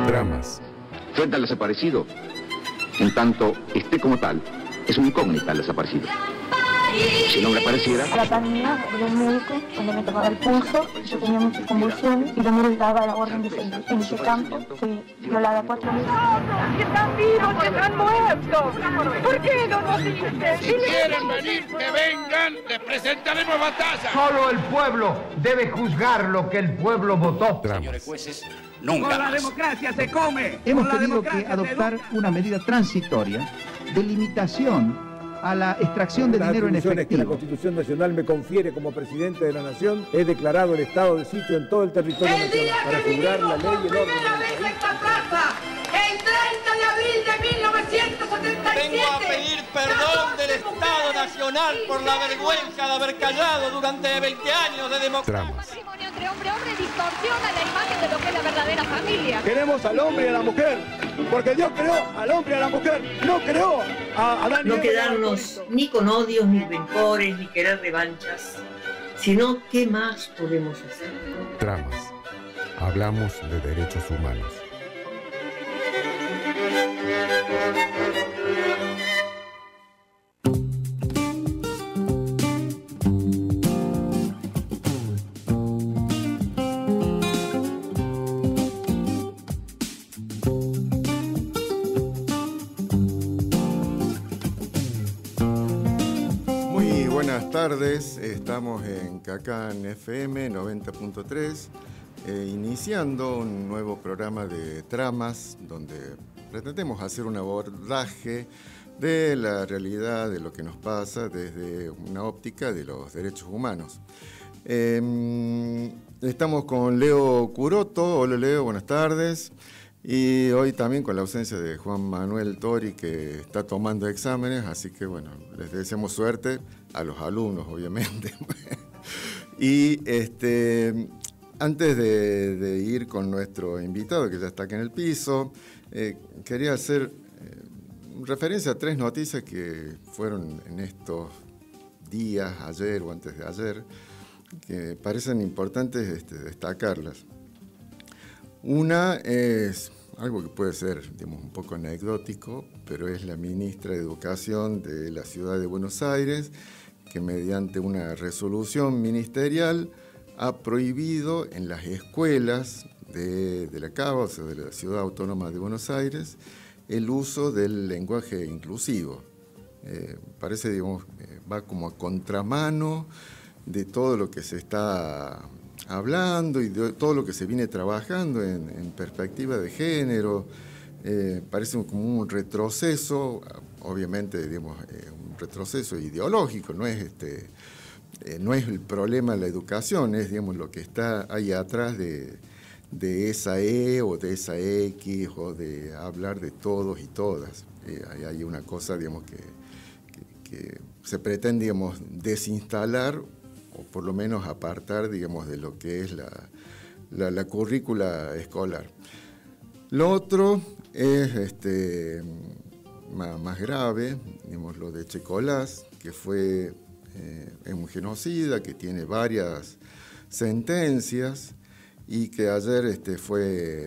Dramas. Frente al desaparecido, en tanto esté como tal, es una incógnita el desaparecido. Si no me apareciera... A la par mía, había un médico, cuando me tomaba el pulso, yo tenía muchas convulsiones y yo me daba la orden de seguir. En ese campo fui violada 4 veces. ¡Que están vivos, que están muertos! ¿Por qué no nos dicen? Si quieren venir, que vengan, les presentaremos batalla. Solo el pueblo debe juzgar lo que el pueblo votó. Dramas. Jueces, nunca Con la más. democracia se come. Hemos Con la tenido que democracia adoptar una medida transitoria de limitación a la extracción de dinero en que la efectivo. Constitución Nacional me confiere como presidente de la Nación, he declarado el estado de sitio en todo el territorio nacional para asegurar la ley y el orden. Primera vez en esta plaza, el 30 de abril de 1977. Vengo a pedir perdón del Estado Nacional por la vergüenza de haber callado durante 20 años de democracia. Dramas. El matrimonio entre hombre y hombre distorsiona la imagen de lo que es la verdadera familia. Queremos al hombre y a la mujer, porque Dios creó al hombre y a la mujer, no creó a Adán y No Eva. quedarnos ni con odios, ni rencores, ni querer revanchas, sino qué más podemos hacer. Dramas. Hablamos de derechos humanos. Muy buenas tardes, estamos en Cacán FM 90.3, iniciando un nuevo programa de tramas donde pretendemos hacer un abordaje de la realidad, de lo que nos pasa desde una óptica de los derechos humanos. Estamos con Leo Curoto. Hola Leo, buenas tardes. Y hoy también con la ausencia de Juan Manuel Tori, que está tomando exámenes, así que bueno, les deseamos suerte a los alumnos, obviamente. Y antes de ir con nuestro invitado, que ya está aquí en el piso, quería hacer referencia a 3 noticias que fueron en estos días, ayer o antes de ayer, que parecen importantes destacarlas. Una es algo que puede ser, digamos, un poco anecdótico, pero es la ministra de Educación de la Ciudad de Buenos Aires, que mediante una resolución ministerial ha prohibido en las escuelas de la CABA, o sea, de la Ciudad Autónoma de Buenos Aires, el uso del lenguaje inclusivo. Parece, digamos, va como a contramano de todo lo que se está hablando y de todo lo que se viene trabajando en perspectiva de género. Parece como un retroceso, obviamente, digamos, un retroceso ideológico, no es el problema de la educación, es, digamos, lo que está ahí atrás de esa E o de esa X, o de hablar de todos y todas. Hay una cosa, digamos, que se pretende, digamos, desinstalar, o por lo menos apartar, digamos, de lo que es la currícula escolar. Lo otro es más grave, digamos, lo de Checolás, que fue un genocida, que tiene varias sentencias y que ayer fue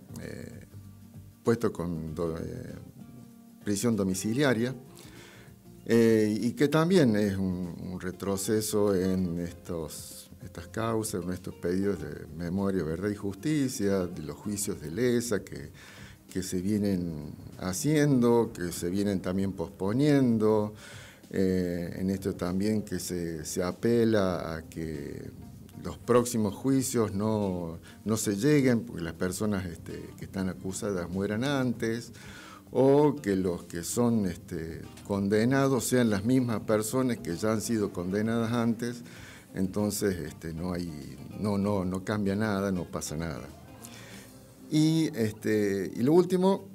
puesto con prisión domiciliaria. Y que también es un retroceso en estas causas, en estos pedidos de memoria, verdad y justicia, de los juicios de lesa que se vienen haciendo, que se vienen también posponiendo. En esto también que se apela a que los próximos juicios no se lleguen, porque las personas que están acusadas mueran antes, o que los que son condenados sean las mismas personas que ya han sido condenadas antes. Entonces no cambia nada, no pasa nada. Y lo último,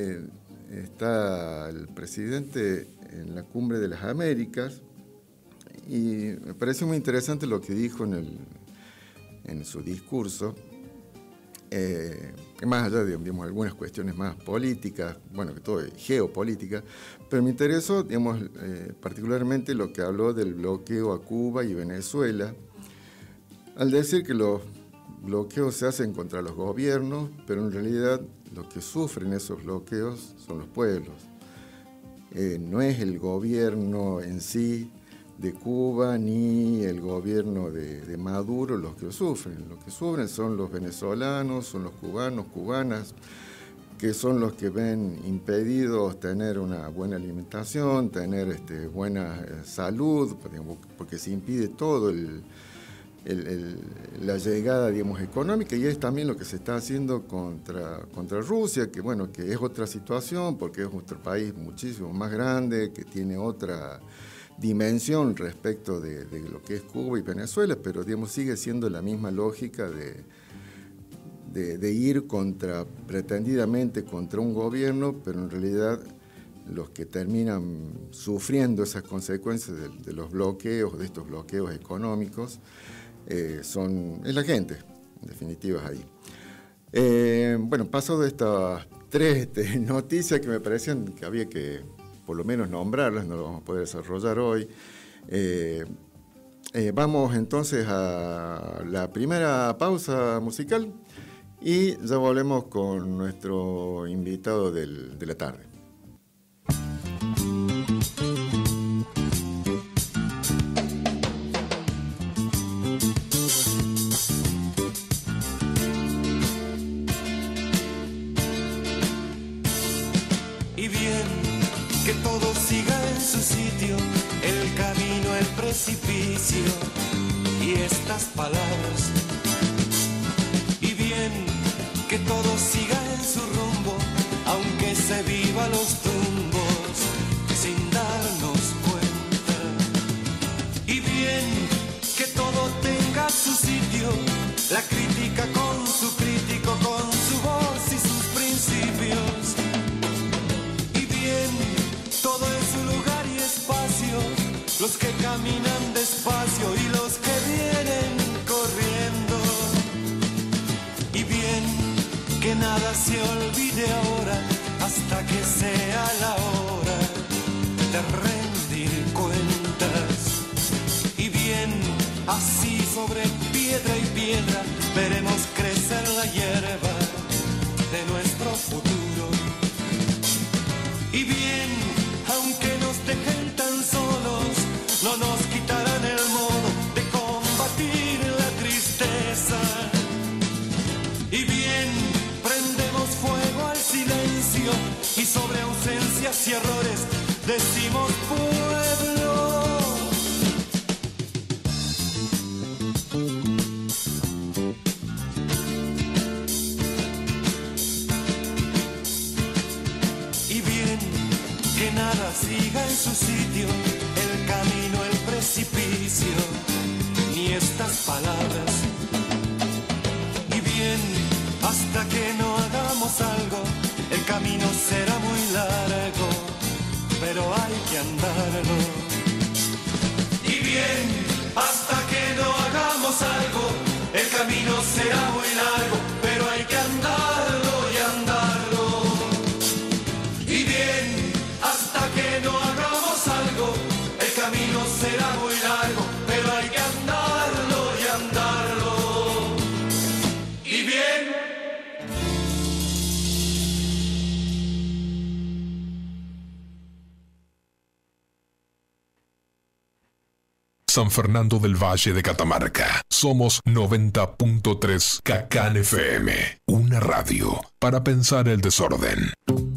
está el presidente en la Cumbre de las Américas, y me pareció muy interesante lo que dijo en su discurso. Más allá de, digamos, algunas cuestiones más políticas, bueno, que todo es geopolítica, pero me interesó, digamos, particularmente lo que habló del bloqueo a Cuba y Venezuela, al decir que los bloqueos se hacen contra los gobiernos, pero en realidad los que sufren esos bloqueos son los pueblos. No es el gobierno en sí de Cuba ni el gobierno de Maduro los que sufren. Los que sufren son los venezolanos, son los cubanos, cubanas, que son los que ven impedidos tener una buena alimentación, tener buena salud, porque se impide todo la llegada, digamos, económica, y es también lo que se está haciendo contra Rusia, que bueno, que es otra situación, porque es otro país muchísimo más grande, que tiene otra dimensión respecto de lo que es Cuba y Venezuela, pero digamos, sigue siendo la misma lógica de ir pretendidamente contra un gobierno, pero en realidad los que terminan sufriendo esas consecuencias de los bloqueos, de estos bloqueos económicos, es la gente, en definitiva, es ahí. Bueno, paso de estas 3 noticias que me parecían que había que por lo menos nombrarlas, no lo vamos a poder desarrollar hoy. Vamos entonces a la primera pausa musical y ya volvemos con nuestro invitado de la tarde. Y bien, que todo siga en su sitio, el camino, el precipicio y estas palabras. Y bien, que todo siga en su rumbo, aunque se viva los tumbos sin darnos cuenta. Y bien, que todo tenga su sitio, la crítica con su crítico, con su voz y sus principios. Todo en su lugar y espacio, los que caminan despacio y los que vienen corriendo. Y bien, que nada se olvide ahora, hasta que sea la hora de rendir cuentas. Y bien, así sobre piedra y piedra, veremos crecer la hierba de nuestro futuro. Y bien, aunque nos dejen tan solos, no nos quitarán el modo de combatir la tristeza. Y bien, prendemos fuego al silencio y sobre ausencias y errores decimos pueblo. Que nada siga en su sitio, el camino, el precipicio, ni estas palabras. Y bien, hasta que no hagamos algo, el camino será muy largo, pero hay que andarlo. Y bien, hasta que no hagamos algo, el camino será muy largo, pero hay que andarlo y andarlo. Y bien, hasta que no hagamos algo, el camino será muy largo, pero hay que andarlo y andarlo. Y bien. San Fernando del Valle de Catamarca. Somos 90.3 Cacán FM. Una radio para pensar el desorden.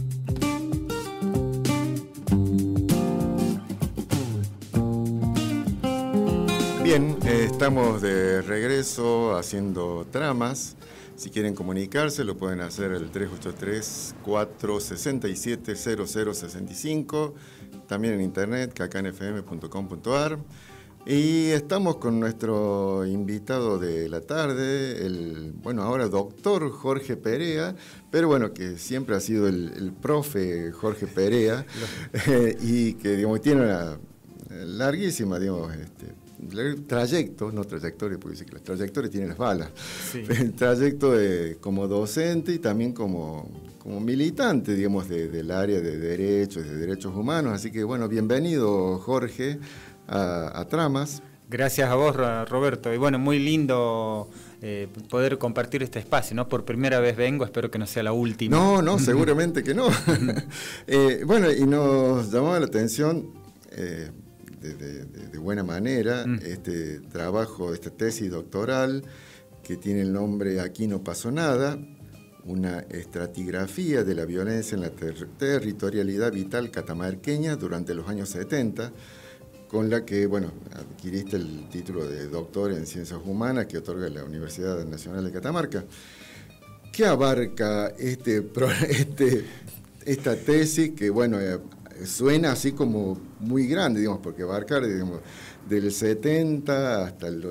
Bien, estamos de regreso haciendo tramas. Si quieren comunicarse, lo pueden hacer al 383-467-0065. También en internet, cacanfm.com.ar. Y estamos con nuestro invitado de la tarde, ahora doctor Jorge Perea, pero bueno, que siempre ha sido el profe Jorge Perea, y que, digamos, tiene una larguísima, digamos, trayectoria, porque dice que las trayectorias tienen las balas. Sí. El trayecto como docente y también como militante, digamos, del área de derechos humanos. Así que, bueno, bienvenido, Jorge, a Tramas. Gracias a vos, Roberto. Y bueno, muy lindo poder compartir este espacio, ¿no? Por primera vez vengo, espero que no sea la última. No, seguramente que no. Bueno, y nos llamaba la atención de buena manera este trabajo, esta tesis doctoral que tiene el nombre Aquí no pasó nada, una estratigrafía de la violencia en la territorialidad vital catamarqueña durante los años 70, con la que, bueno, adquiriste el título de doctor en Ciencias Humanas que otorga la Universidad Nacional de Catamarca. ¿Qué abarca esta tesis que, bueno, suena así como muy grande, digamos, porque abarcar, digamos, del 70 hasta el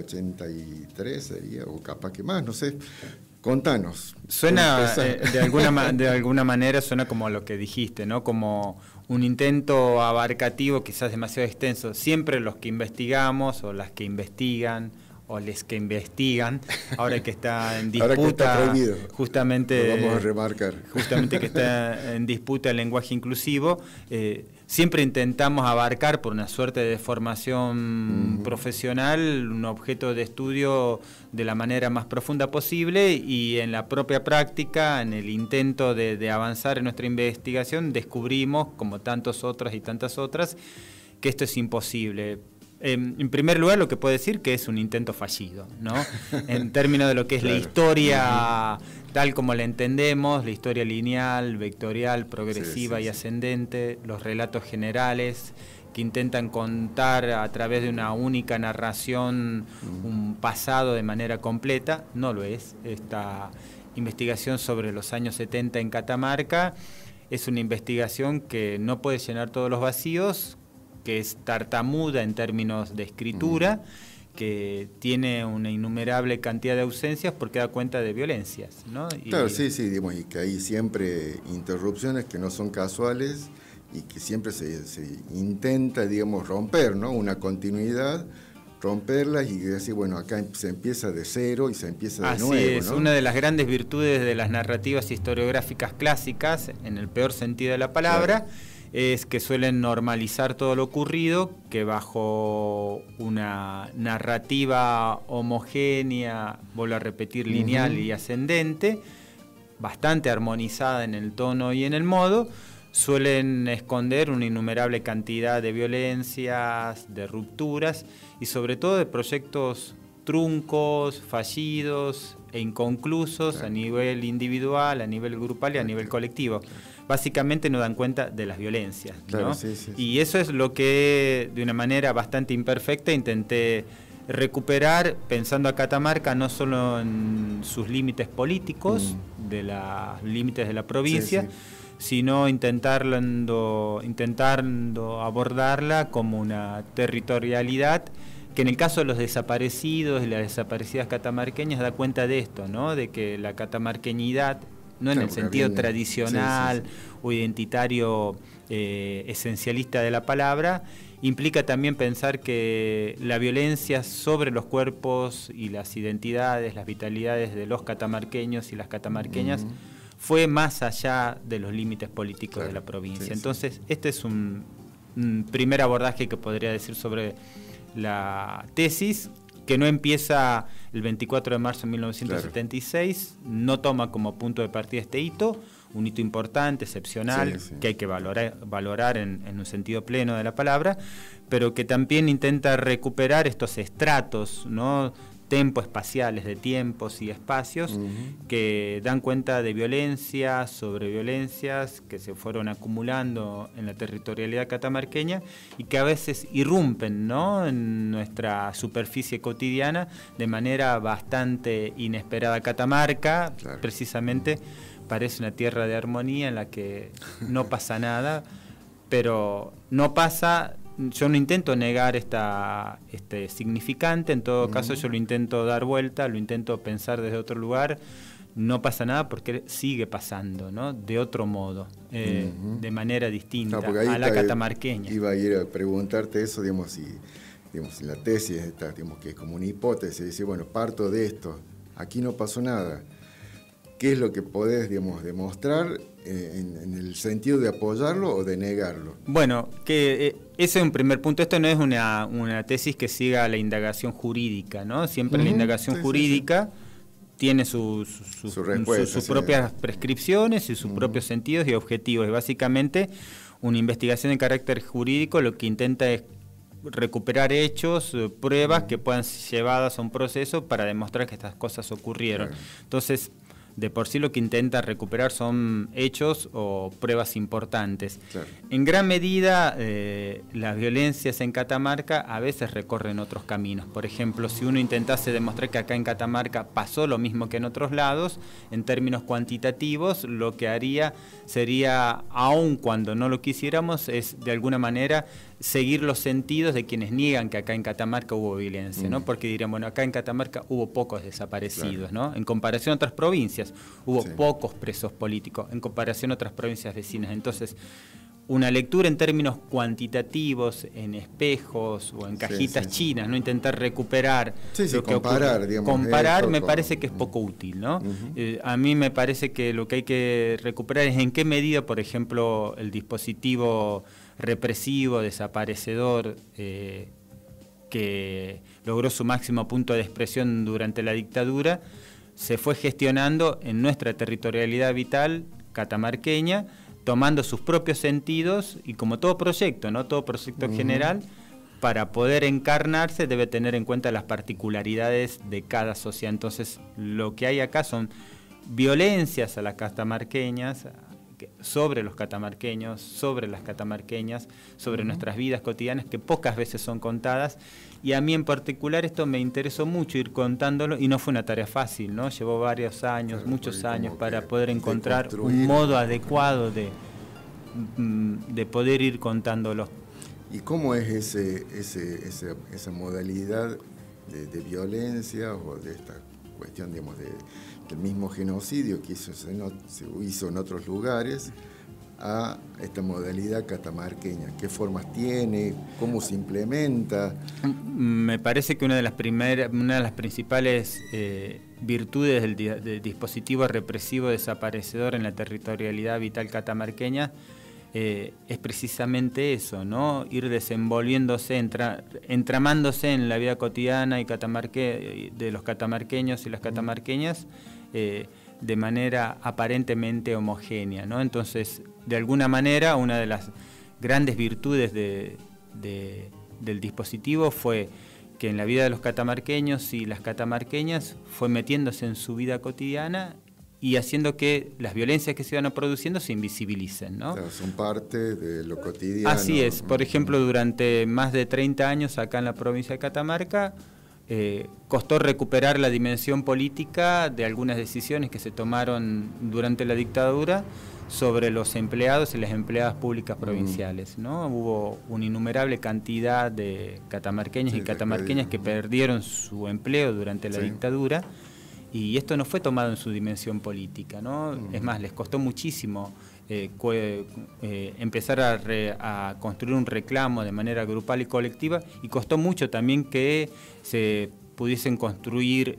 83 sería, o capaz que más, no sé. Contanos. Suena, de alguna manera suena como lo que dijiste, ¿no? Como un intento abarcativo, quizás demasiado extenso. Siempre los que investigamos, o las que investigan, o les que investigan, ahora que está en disputa, ahora que está prohibido, justamente, lo vamos a remarcar. Justamente que está en disputa el lenguaje inclusivo, siempre intentamos abarcar por una suerte de formación profesional un objeto de estudio de la manera más profunda posible, y en la propia práctica, en el intento de avanzar en nuestra investigación, descubrimos, como tantas otras, que esto es imposible. En primer lugar, lo que puedo decir que es un intento fallido, ¿no? En términos de lo que es la historia tal como la entendemos, la historia lineal, vectorial, progresiva y ascendente, los relatos generales que intentan contar a través de una única narración un pasado de manera completa, no lo es. Esta investigación sobre los años 70 en Catamarca es una investigación que no puede llenar todos los vacíos, que es tartamuda en términos de escritura, que tiene una innumerable cantidad de ausencias porque da cuenta de violencias, ¿no? Claro, sí, digamos, y que hay siempre interrupciones que no son casuales y que siempre se intenta, digamos, romper, ¿no? Una continuidad, romperlas y decir, bueno, acá se empieza de cero y se empieza de nuevo. Así es, ¿no? Una de las grandes virtudes de las narrativas historiográficas clásicas, en el peor sentido de la palabra, es que suelen normalizar todo lo ocurrido, que bajo una narrativa homogénea, vuelvo a repetir, lineal y ascendente, bastante armonizada en el tono y en el modo, suelen esconder una innumerable cantidad de violencias, de rupturas y sobre todo de proyectos truncos, fallidos e inconclusos a nivel individual, a nivel grupal y a nivel colectivo. Básicamente no dan cuenta de las violencias, ¿no? Y eso es lo que de una manera bastante imperfecta intenté recuperar, pensando a Catamarca no solo en sus límites políticos, de los límites de la provincia, sino intentando abordarla como una territorialidad que en el caso de los desaparecidos y las desaparecidas catamarqueñas da cuenta de esto, ¿no? De que la catamarqueñidad, no en el sentido tradicional o identitario esencialista de la palabra, implica también pensar que la violencia sobre los cuerpos y las identidades, las vitalidades de los catamarqueños y las catamarqueñas fue más allá de los límites políticos de la provincia. Entonces, este es un primer abordaje que podría decir sobre la tesis, que no empieza el 24 de marzo de 1976, no toma como punto de partida este hito, un hito importante, excepcional, que hay que valorar en un sentido pleno de la palabra, pero que también intenta recuperar estos estratos, ¿no?, tempo-espaciales, de tiempos y espacios, que dan cuenta de violencias sobre violencias que se fueron acumulando en la territorialidad catamarqueña y que a veces irrumpen, ¿no?, en nuestra superficie cotidiana de manera bastante inesperada. Catamarca, precisamente, parece una tierra de armonía en la que no pasa nada, pero no pasa. Yo no intento negar este significante, en todo caso yo lo intento dar vuelta, lo intento pensar desde otro lugar. No pasa nada porque sigue pasando, ¿no?, de otro modo, de manera distinta a la catamarqueña. Iba a ir a preguntarte eso, digamos, si la tesis está, digamos, que es como una hipótesis, dice, bueno, parto de esto, aquí no pasó nada. ¿Qué es lo que podés, digamos, demostrar en el sentido de apoyarlo o de negarlo? Bueno, que ese es un primer punto. Esto no es una tesis que siga la indagación jurídica, ¿no? Siempre la indagación jurídica tiene sus propias prescripciones y sus propios sentidos y objetivos. Y básicamente una investigación de carácter jurídico lo que intenta es recuperar hechos, pruebas que puedan ser llevadas a un proceso para demostrar que estas cosas ocurrieron. Entonces, de por sí lo que intenta recuperar son hechos o pruebas importantes. En gran medida, las violencias en Catamarca a veces recorren otros caminos. Por ejemplo, si uno intentase demostrar que acá en Catamarca pasó lo mismo que en otros lados, en términos cuantitativos, lo que haría sería, aun cuando no lo quisiéramos, es de alguna manera seguir los sentidos de quienes niegan que acá en Catamarca hubo violencia, ¿no? Porque dirían, bueno, acá en Catamarca hubo pocos desaparecidos, ¿no? En comparación a otras provincias, hubo pocos presos políticos, en comparación a otras provincias vecinas. Entonces, una lectura en términos cuantitativos, en espejos o en cajitas chinas, no intentar recuperar lo que comparar, digamos, comparar me parece que es poco útil, ¿no? A mí me parece que lo que hay que recuperar es en qué medida, por ejemplo, el dispositivo represivo, desaparecedor, que logró su máximo punto de expresión durante la dictadura, se fue gestionando en nuestra territorialidad vital catamarqueña, tomando sus propios sentidos y como todo proyecto, ¿no? Todo proyecto general, para poder encarnarse debe tener en cuenta las particularidades de cada sociedad. Entonces, lo que hay acá son violencias a las catamarqueñas, sobre los catamarqueños, sobre las catamarqueñas, sobre nuestras vidas cotidianas, que pocas veces son contadas, y a mí en particular esto me interesó mucho ir contándolo, y no fue una tarea fácil, ¿no? Llevó varios años, muchos años, para poder encontrar un modo adecuado de poder ir contándolo. ¿Y cómo es esa modalidad de violencia o de esta cuestión, digamos, del mismo genocidio que se hizo en otros lugares a esta modalidad catamarqueña? ¿Qué formas tiene? ¿Cómo se implementa? Me parece que una de las principales virtudes del dispositivo represivo desaparecedor en la territorialidad vital catamarqueña es precisamente eso, ¿no? Ir desenvolviéndose, entramándose en la vida cotidiana de los catamarqueños y las catamarqueñas de manera aparentemente homogénea, ¿no? Entonces, de alguna manera, una de las grandes virtudes del dispositivo fue que en la vida de los catamarqueños y las catamarqueñas fue metiéndose en su vida cotidiana y haciendo que las violencias que se iban produciendo se invisibilicen, ¿no? O sea, son parte de lo cotidiano. Así es. Por ejemplo, durante más de 30 años acá en la provincia de Catamarca, costó recuperar la dimensión política de algunas decisiones que se tomaron durante la dictadura sobre los empleados y las empleadas públicas provinciales, ¿no? Hubo una innumerable cantidad de catamarqueños y catamarqueñas que perdieron su empleo durante la dictadura, y esto no fue tomado en su dimensión política, ¿no? Es más, les costó muchísimo empezar a construir un reclamo de manera grupal y colectiva, y costó mucho también que se pudiesen construir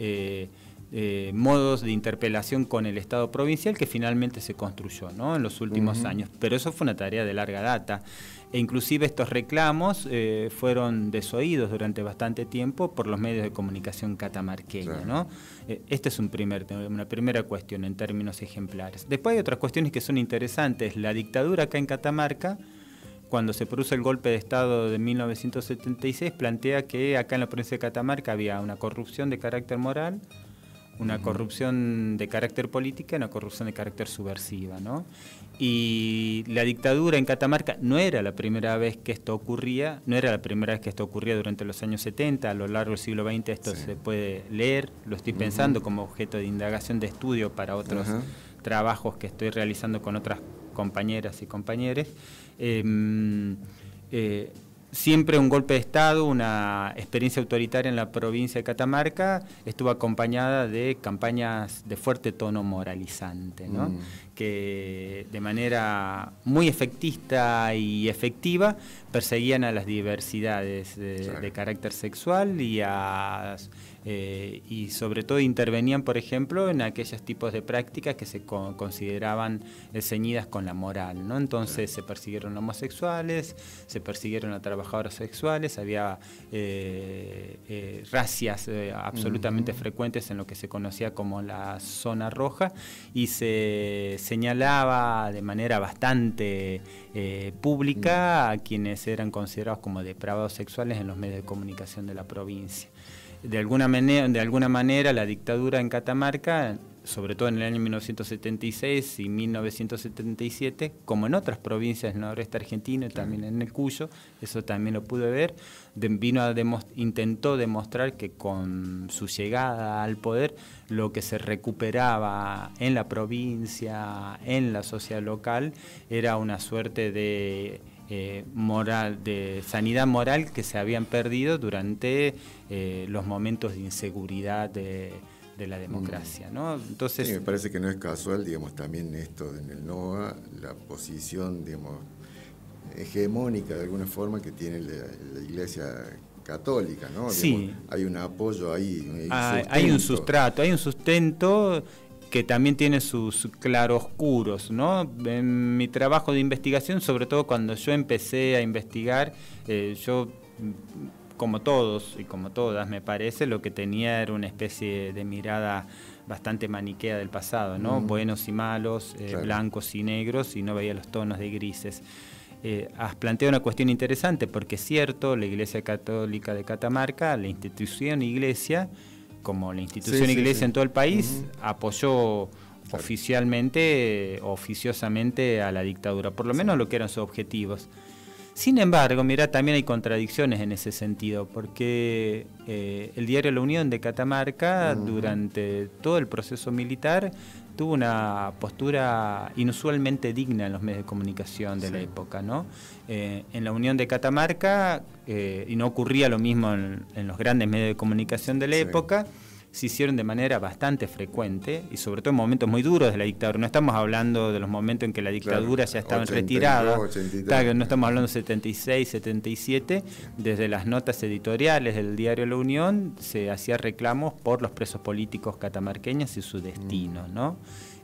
modos de interpelación con el Estado provincial, que finalmente se construyó, ¿no? En los últimos años. Pero eso fue una tarea de larga data. E inclusive estos reclamos fueron desoídos durante bastante tiempo por los medios de comunicación catamarqueños, ¿no? Esta es una primera cuestión en términos ejemplares. Después hay otras cuestiones que son interesantes. La dictadura acá en Catamarca, cuando se produce el golpe de Estado de 1976, plantea que acá en la provincia de Catamarca había una corrupción de carácter moral, una corrupción de carácter política y una corrupción de carácter subversiva, ¿no? Y la dictadura en Catamarca no era la primera vez que esto ocurría, durante los años 70, a lo largo del siglo XX esto se puede leer, lo estoy pensando como objeto de indagación de estudio para otros trabajos que estoy realizando con otras compañeras y compañeros. Siempre un golpe de Estado, una experiencia autoritaria en la provincia de Catamarca estuvo acompañada de campañas de fuerte tono moralizante, ¿no? Que de manera muy efectista y efectiva perseguían a las diversidades de carácter sexual y a y sobre todo intervenían, por ejemplo, en aquellos tipos de prácticas que se consideraban ceñidas con la moral, ¿no? Entonces se persiguieron homosexuales, se persiguieron a trabajadoras sexuales, había racias absolutamente frecuentes en lo que se conocía como la zona roja, y se señalaba de manera bastante pública a quienes eran considerados como depravados sexuales en los medios de comunicación de la provincia. De alguna manera la dictadura en Catamarca, sobre todo en el año 1976 y 1977, como en otras provincias del noroeste argentino y también en el Cuyo, eso también lo pude ver, intentó demostrar que con su llegada al poder lo que se recuperaba en la provincia, en la sociedad local, era una suerte de sanidad moral que se habían perdido durante los momentos de inseguridad de la democracia, ¿no? Entonces, sí, me parece que no es casual, digamos, también esto en el NOA, la posición, digamos, hegemónica de alguna forma que tiene la Iglesia Católica, ¿no? Sí. Digamos, hay un apoyo ahí, hay un sustrato, hay un sustento que también tiene sus claroscuros, ¿no? En mi trabajo de investigación, sobre todo cuando yo empecé a investigar, yo, como todos y como todas, me parece, lo que tenía era una especie de mirada bastante maniquea del pasado, ¿no? Buenos y malos, claro, blancos y negros, y no veía los tonos de grises. Has planteado una cuestión interesante, porque es cierto, la Iglesia Católica de Catamarca, la institución Iglesia, como la institución Iglesia en todo el país, apoyó oficialmente, oficiosamente a la dictadura, por lo menos lo que eran sus objetivos. Sin embargo, mira, también hay contradicciones en ese sentido, porque el diario La Unión de Catamarca, durante todo el proceso militar, tuvo una postura inusualmente digna en los medios de comunicación de la época, ¿no? En La Unión de Catamarca, y no ocurría lo mismo en los grandes medios de comunicación de la época, se hicieron de manera bastante frecuente, y sobre todo en momentos muy duros de la dictadura. No estamos hablando de los momentos en que la dictadura ya estaba en retirada, no estamos hablando de 76, 77, desde las notas editoriales del diario La Unión se hacía reclamos por los presos políticos catamarqueños y su destino, ¿no?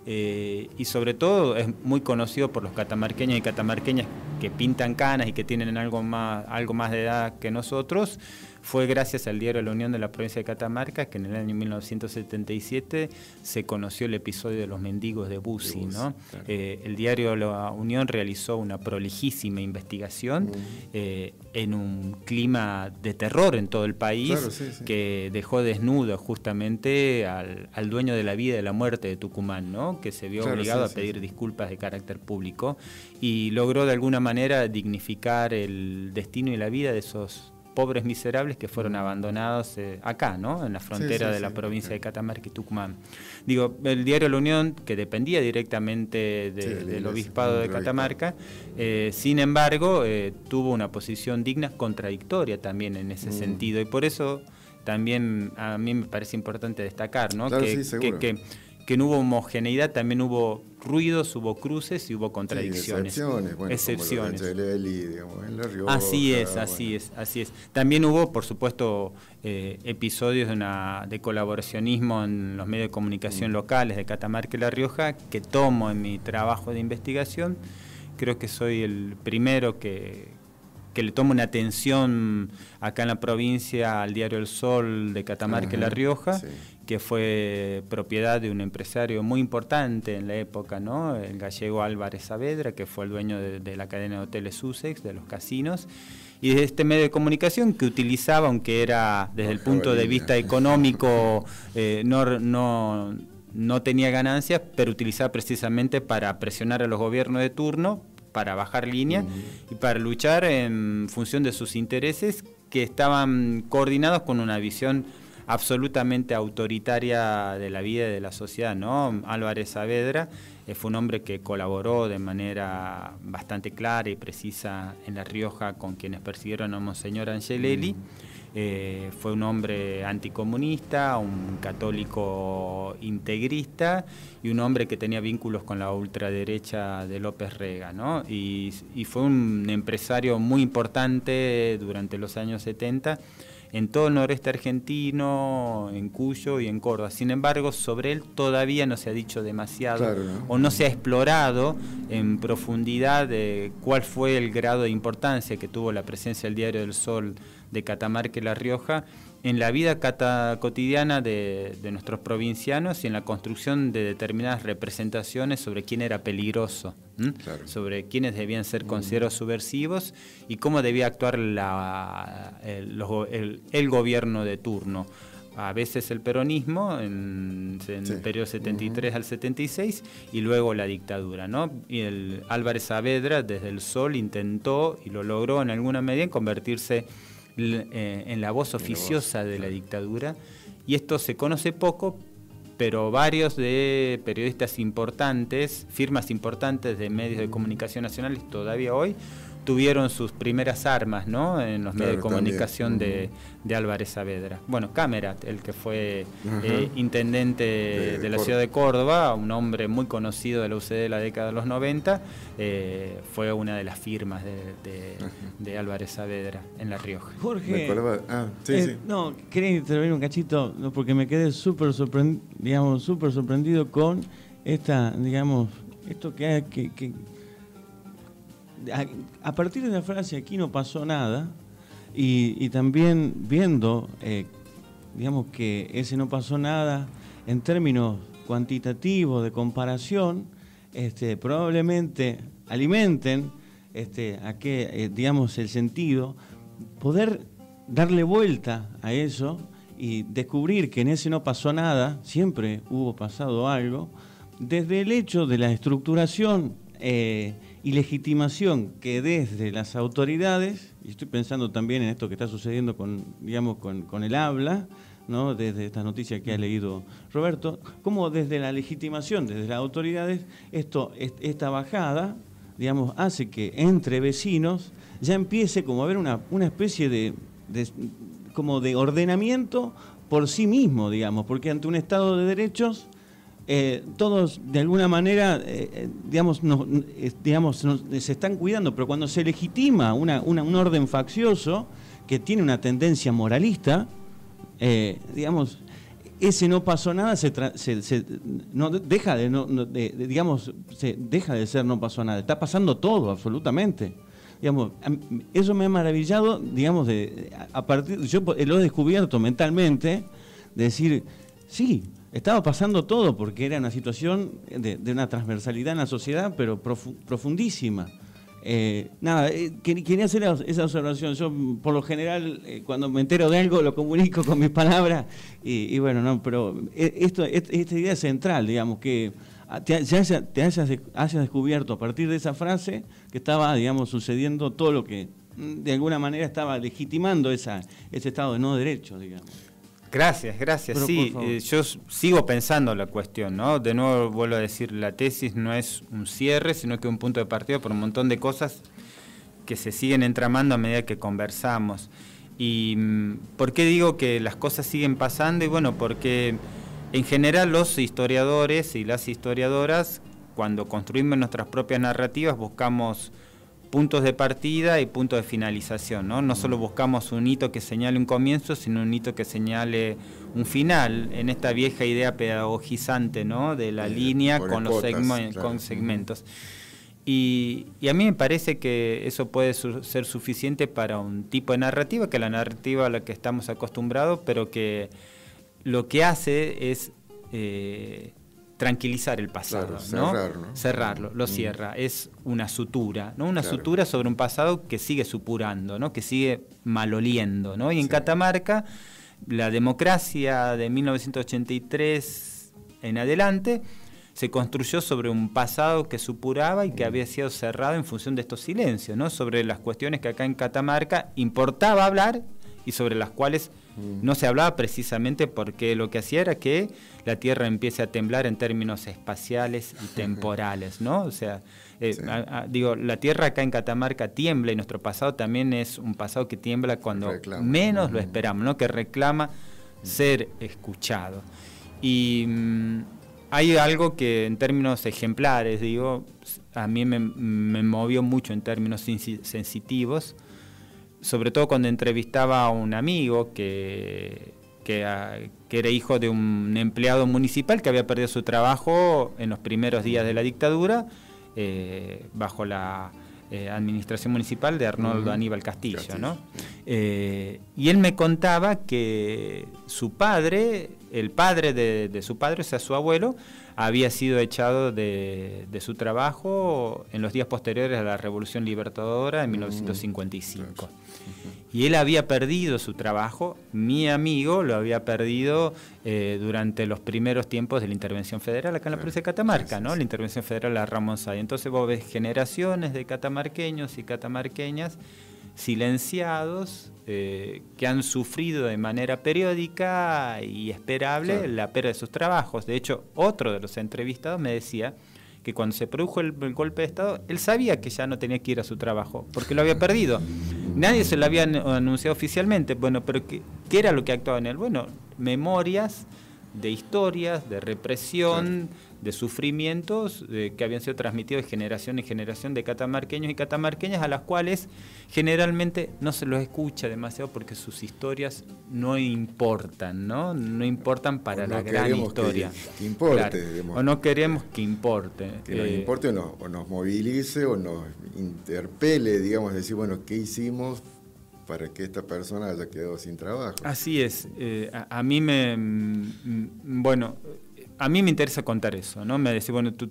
Y sobre todo es muy conocido por los catamarqueños y catamarqueñas que pintan canas y que tienen algo más de edad que nosotros. Fue gracias al diario La Unión de la provincia de Catamarca que en el año 1977 se conoció el episodio de los mendigos de Bussi, ¿no? Claro. El diario La Unión realizó una prolijísima investigación en un clima de terror en todo el país, que dejó desnudo justamente al dueño de la vida y de la muerte de Tucumán, ¿no? Que se vio obligado a pedir disculpas de carácter público, y logró de alguna manera dignificar el destino y la vida de esos pobres miserables que fueron abandonados acá, ¿no? En la frontera de la provincia de Catamarca y Tucumán. Digo, el diario La Unión, que dependía directamente del obispado de Catamarca, sin embargo, tuvo una posición digna, contradictoria también en ese sentido, y por eso también a mí me parece importante destacar, ¿no? Claro, que no hubo homogeneidad, también hubo ruidos, hubo cruces y hubo contradicciones. Excepciones. Como digamos, en La Rioja, así es. También hubo, por supuesto, episodios de colaboracionismo en los medios de comunicación locales de Catamarca y La Rioja, que tomo en mi trabajo de investigación. Creo que soy el primero que le tomo una atención acá en la provincia al diario El Sol de Catamarca y La Rioja, que fue propiedad de un empresario muy importante en la época, ¿no? El gallego Álvarez Saavedra, que fue el dueño de la cadena de hoteles Sussex, de los casinos, y de este medio de comunicación que utilizaba, aunque era desde el punto de vista económico, no tenía ganancias, pero utilizaba precisamente para presionar a los gobiernos de turno, para bajar línea y para luchar en función de sus intereses, que estaban coordinados con una visión absolutamente autoritaria de la vida y de la sociedad, ¿no? Álvarez Saavedra fue un hombre que colaboró de manera bastante clara y precisa en La Rioja con quienes persiguieron a Monseñor Angelelli. Fue un hombre anticomunista, un católico integrista y un hombre que tenía vínculos con la ultraderecha de López Rega, ¿no? Y fue un empresario muy importante durante los años 70 en todo el noreste argentino, en Cuyo y en Córdoba. Sin embargo, sobre él todavía no se ha dicho demasiado, claro, ¿no? O no se ha explorado en profundidad de cuál fue el grado de importancia que tuvo la presencia del Diario del Sol de Catamarca y La Rioja en la vida cotidiana de nuestros provincianos y en la construcción de determinadas representaciones sobre quién era peligroso, claro, sobre quiénes debían ser considerados subversivos y cómo debía actuar el gobierno de turno. A veces el peronismo en el periodo 73 al 76 y luego la dictadura, ¿no? Y el Álvarez Saavedra desde el Sol intentó y lo logró en alguna medida en convertirse en la voz oficiosa de la dictadura, y esto se conoce poco, pero varios de periodistas importantes, firmas importantes de medios de comunicación nacionales todavía hoy tuvieron sus primeras armas, ¿no?, en los medios de comunicación de Álvarez Saavedra. Bueno, Camerat, el que fue intendente de la ciudad de Córdoba, un hombre muy conocido de la UCD de la década de los 90, fue una de las firmas de Álvarez Saavedra en La Rioja. Jorge, no, quería intervenir un cachito, no, porque me quedé súper sorprendido con esta, digamos, esto que a partir de la frase "aquí no pasó nada", y también viendo, digamos, que ese no pasó nada en términos cuantitativos de comparación, probablemente alimenten digamos, el sentido, poder darle vuelta a eso y descubrir que en ese no pasó nada, siempre hubo pasado algo, desde el hecho de la estructuración y legitimación que desde las autoridades, y estoy pensando también en esto que está sucediendo con el habla, ¿no?, desde esta noticia que ha leído Roberto, como desde la legitimación, desde las autoridades, esta bajada, digamos, hace que entre vecinos ya empiece como a haber una especie de ordenamiento por sí mismo, digamos, porque ante un Estado de derechos todos de alguna manera se están cuidando, pero cuando se legitima un orden faccioso que tiene una tendencia moralista, digamos, ese no pasó nada, deja de ser no pasó nada, está pasando todo absolutamente. Digamos, eso me ha maravillado, digamos, yo lo he descubierto mentalmente, de decir, sí, estaba pasando todo, porque era una situación de una transversalidad en la sociedad, pero profundísima. Quería hacer esa observación. Yo, por lo general, cuando me entero de algo, lo comunico con mis palabras, y bueno, no, pero esta idea central, digamos, que te hayas descubierto a partir de esa frase que estaba, digamos, sucediendo todo lo que de alguna manera estaba legitimando ese estado de no derecho, digamos. Gracias. Pero, sí, yo sigo pensando la cuestión, ¿no? De nuevo vuelvo a decir, la tesis no es un cierre, sino que un punto de partida por un montón de cosas que se siguen entramando a medida que conversamos. ¿Y por qué digo que las cosas siguen pasando? Y bueno, porque en general los historiadores y las historiadoras, cuando construimos nuestras propias narrativas, buscamos puntos de partida y puntos de finalización, ¿no? No solo buscamos un hito que señale un comienzo, sino un hito que señale un final, en esta vieja idea pedagogizante, ¿no?, de la línea con los segmentos. Y a mí me parece que eso puede ser suficiente para un tipo de narrativa, que es la narrativa a la que estamos acostumbrados, pero que lo que hace es tranquilizar el pasado, claro, ¿no? Cerrarlo, lo cierra, es una sutura, ¿no? Una sutura sobre un pasado que sigue supurando, ¿no?, que sigue maloliendo, ¿no? Y en Catamarca, la democracia de 1983 en adelante se construyó sobre un pasado que supuraba y que había sido cerrado en función de estos silencios, ¿no?, sobre las cuestiones que acá en Catamarca importaba hablar y sobre las cuales no se hablaba, precisamente porque lo que hacía era que la Tierra empiece a temblar en términos espaciales y temporales, ¿no? O sea, digo, la Tierra acá en Catamarca tiembla, y nuestro pasado también es un pasado que tiembla cuando menos lo esperamos, ¿no?, que reclama ser escuchado. Y hay algo que en términos ejemplares, digo, a mí me movió mucho en términos sensitivos, sobre todo cuando entrevistaba a un amigo que era hijo de un empleado municipal que había perdido su trabajo en los primeros días de la dictadura, bajo la administración municipal de Arnoldo Aníbal Castillo, ¿no? Y él me contaba que su padre, el padre de su padre, o sea, su abuelo, había sido echado de su trabajo en los días posteriores a la Revolución Libertadora en 1955. Y él había perdido su trabajo, mi amigo lo había perdido durante los primeros tiempos de la intervención federal acá en la provincia de Catamarca, ¿no? La intervención federal a Ramón Say. Entonces vos ves generaciones de catamarqueños y catamarqueñas silenciados, que han sufrido de manera periódica y esperable la pérdida de sus trabajos. De hecho, otro de los entrevistados me decía que cuando se produjo el golpe de Estado, él sabía que ya no tenía que ir a su trabajo, porque lo había perdido. Nadie se lo había anunciado oficialmente. Bueno, pero ¿qué era lo que actuaba en él? Bueno, memorias de historias, de represión, de sufrimientos que habían sido transmitidos de generación en generación de catamarqueños y catamarqueñas, a las cuales generalmente no se los escucha demasiado porque sus historias no importan, ¿no? No importan para la gran historia. Que importe, claro. O no queremos que importe. Que nos importe o nos movilice o nos interpele, digamos, decir, bueno, ¿qué hicimos para que esta persona haya quedado sin trabajo? Así es. A mí me interesa contar eso, ¿no? Me decía, bueno,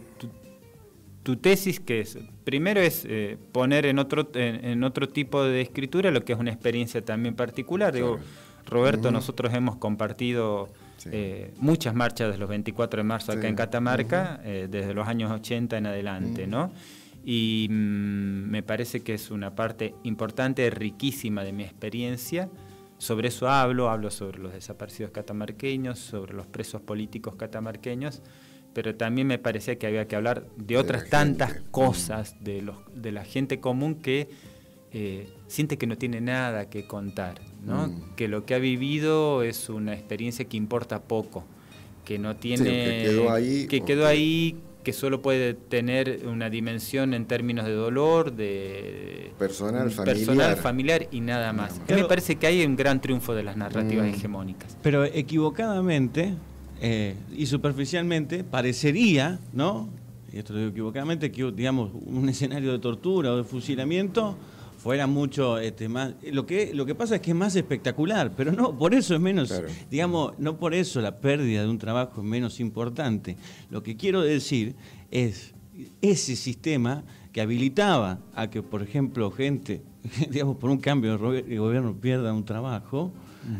tu tesis, ¿qué es? Primero es poner en otro tipo de escritura lo que es una experiencia también particular. Claro. Digo, Roberto, nosotros hemos compartido muchas marchas de los 24 de marzo acá en Catamarca, desde los años 80 en adelante, ¿no? Y me parece que es una parte importante, riquísima de mi experiencia. Sobre eso hablo sobre los desaparecidos catamarqueños, sobre los presos políticos catamarqueños, pero también me parecía que había que hablar de otras tantas cosas, de la gente común que siente que no tiene nada que contar, ¿no? Que lo que ha vivido es una experiencia que importa poco, que no tiene... que quedó ahí, que solo puede tener una dimensión en términos de dolor, de personal, familiar y nada más. Claro. Me parece que hay un gran triunfo de las narrativas hegemónicas. Pero equivocadamente y superficialmente parecería, ¿no? Y esto lo digo equivocadamente, que digamos un escenario de tortura o de fusilamiento fuera mucho más. Lo que pasa es que es más espectacular, pero no por eso es menos, digamos, no por eso la pérdida de un trabajo es menos importante. Lo que quiero decir es ese sistema que habilitaba a que, por ejemplo, gente, digamos, por un cambio de gobierno pierda un trabajo,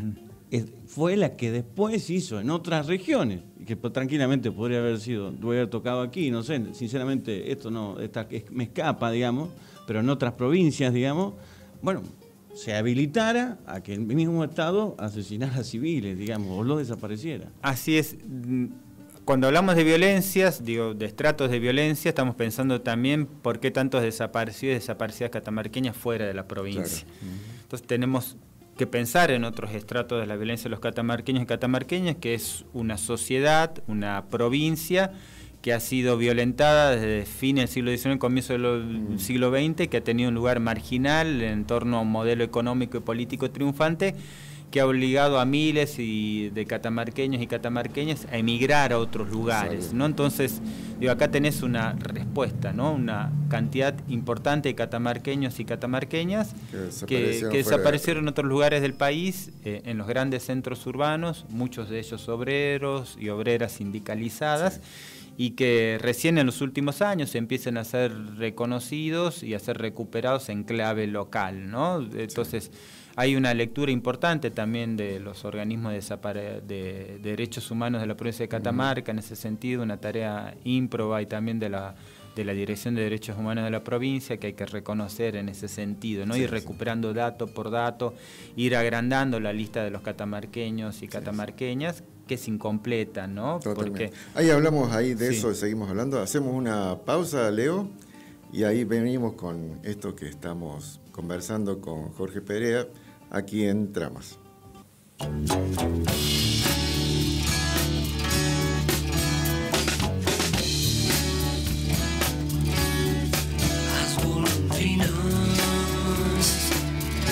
fue la que después hizo en otras regiones, que tranquilamente podría haber tocado aquí, no sé, sinceramente esto me escapa, digamos, pero en otras provincias, digamos, bueno, se habilitara a que el mismo Estado asesinara a civiles, digamos, o los desapareciera. Así es. Cuando hablamos de violencias, de estratos de violencia, estamos pensando también por qué tantos desaparecidos y desaparecidas catamarqueñas fuera de la provincia. Claro. Entonces tenemos que pensar en otros estratos de la violencia de los catamarqueños y catamarqueñas, que es una sociedad, una provincia que ha sido violentada desde fines del siglo XIX, comienzo del siglo XX, que ha tenido un lugar marginal en torno a un modelo económico y político triunfante, que ha obligado a miles de catamarqueños y catamarqueñas a emigrar a otros lugares, ¿no? Entonces, acá tenés una respuesta, ¿no? Una cantidad importante de catamarqueños y catamarqueñas que desaparecieron en otros lugares del país, en los grandes centros urbanos, muchos de ellos obreros y obreras sindicalizadas, y que recién en los últimos años se empiezan a ser reconocidos y a ser recuperados en clave local, ¿no? Entonces, hay una lectura importante también de los organismos de derechos humanos de la provincia de Catamarca, en ese sentido, una tarea ímproba, y también de la Dirección de Derechos Humanos de la provincia, que hay que reconocer en ese sentido, ¿no? Ir recuperando dato por dato, ir agrandando la lista de los catamarqueños y catamarqueñas, que es incompleta, ¿no? Porque ahí hablamos de eso, seguimos hablando. Hacemos una pausa, Leo, y ahí venimos con esto que estamos conversando con Jorge Perea, aquí en Tramas. Las golondrinas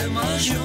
de mayo.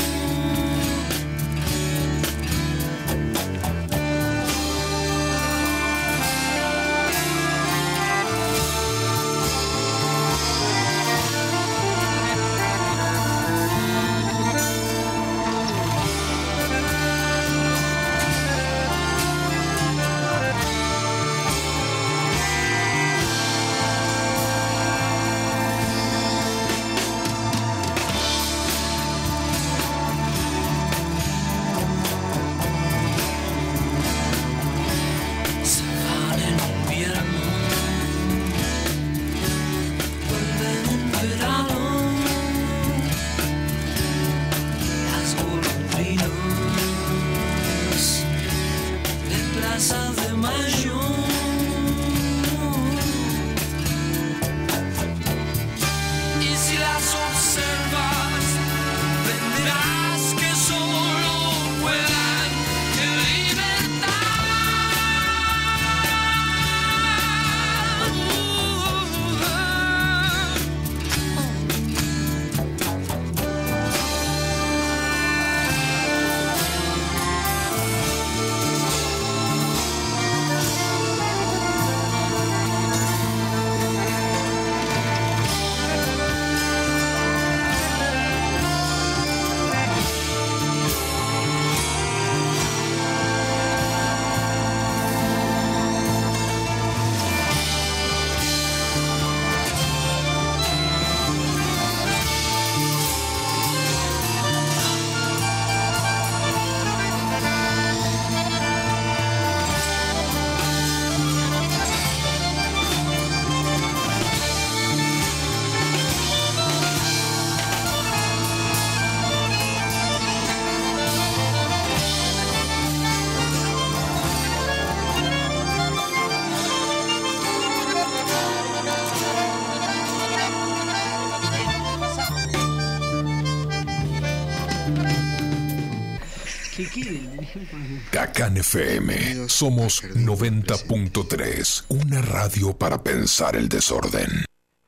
Cacán FM, somos 90.3, una radio para pensar el desorden.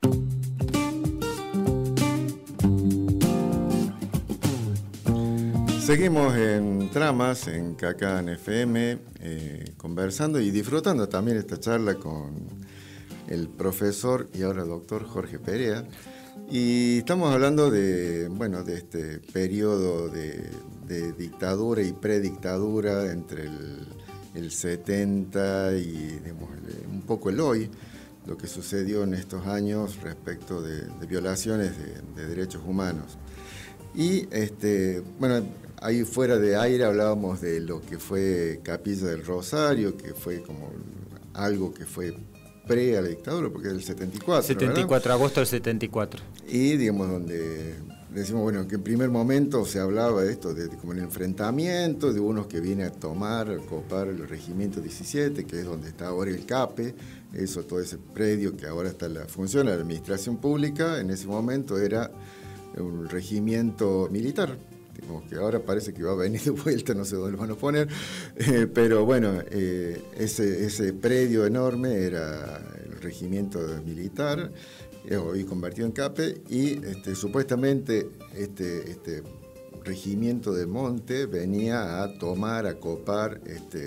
Seguimos en Tramas, en Cacán FM, conversando y disfrutando también esta charla con el profesor y ahora doctor Jorge Perea. Y estamos hablando de este periodo de dictadura y predictadura entre el 70 y digamos, un poco el hoy, lo que sucedió en estos años respecto de violaciones de derechos humanos. Y ahí fuera de aire hablábamos de lo que fue Capilla del Rosario, que fue como algo que fue pre a la dictadura, porque es del 74. 74, ¿verdad? Agosto del 74. Y digamos donde decimos, bueno, que en primer momento se hablaba de esto, de como el enfrentamiento de unos que vienen a copar el regimiento 17, que es donde está ahora el CAPE, todo ese predio que ahora está la función de la administración pública, en ese momento era un regimiento militar, digamos que ahora parece que va a venir de vuelta, no sé dónde lo van a poner, pero bueno, ese predio enorme era el regimiento militar, hoy convertido en CAPE, y supuestamente este regimiento de Monte venía a tomar, a copar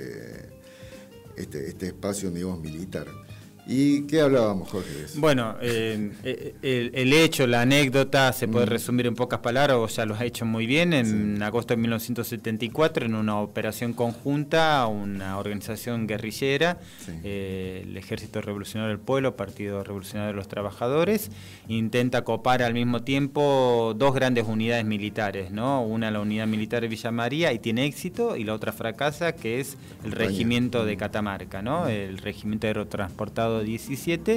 este espacio, digamos, militar. ¿Y qué hablábamos, Jorge, de eso? Bueno, el hecho, la anécdota se puede resumir en pocas palabras, vos ya lo has hecho muy bien. En agosto de 1974, en una operación conjunta, una organización guerrillera, el Ejército Revolucionario del Pueblo, Partido Revolucionario de los Trabajadores, intenta copar al mismo tiempo dos grandes unidades militares, ¿no? Una, la unidad militar de Villa María, y tiene éxito, y la otra fracasa, que es el regimiento de Catamarca, ¿no? El regimiento aerotransportado 17.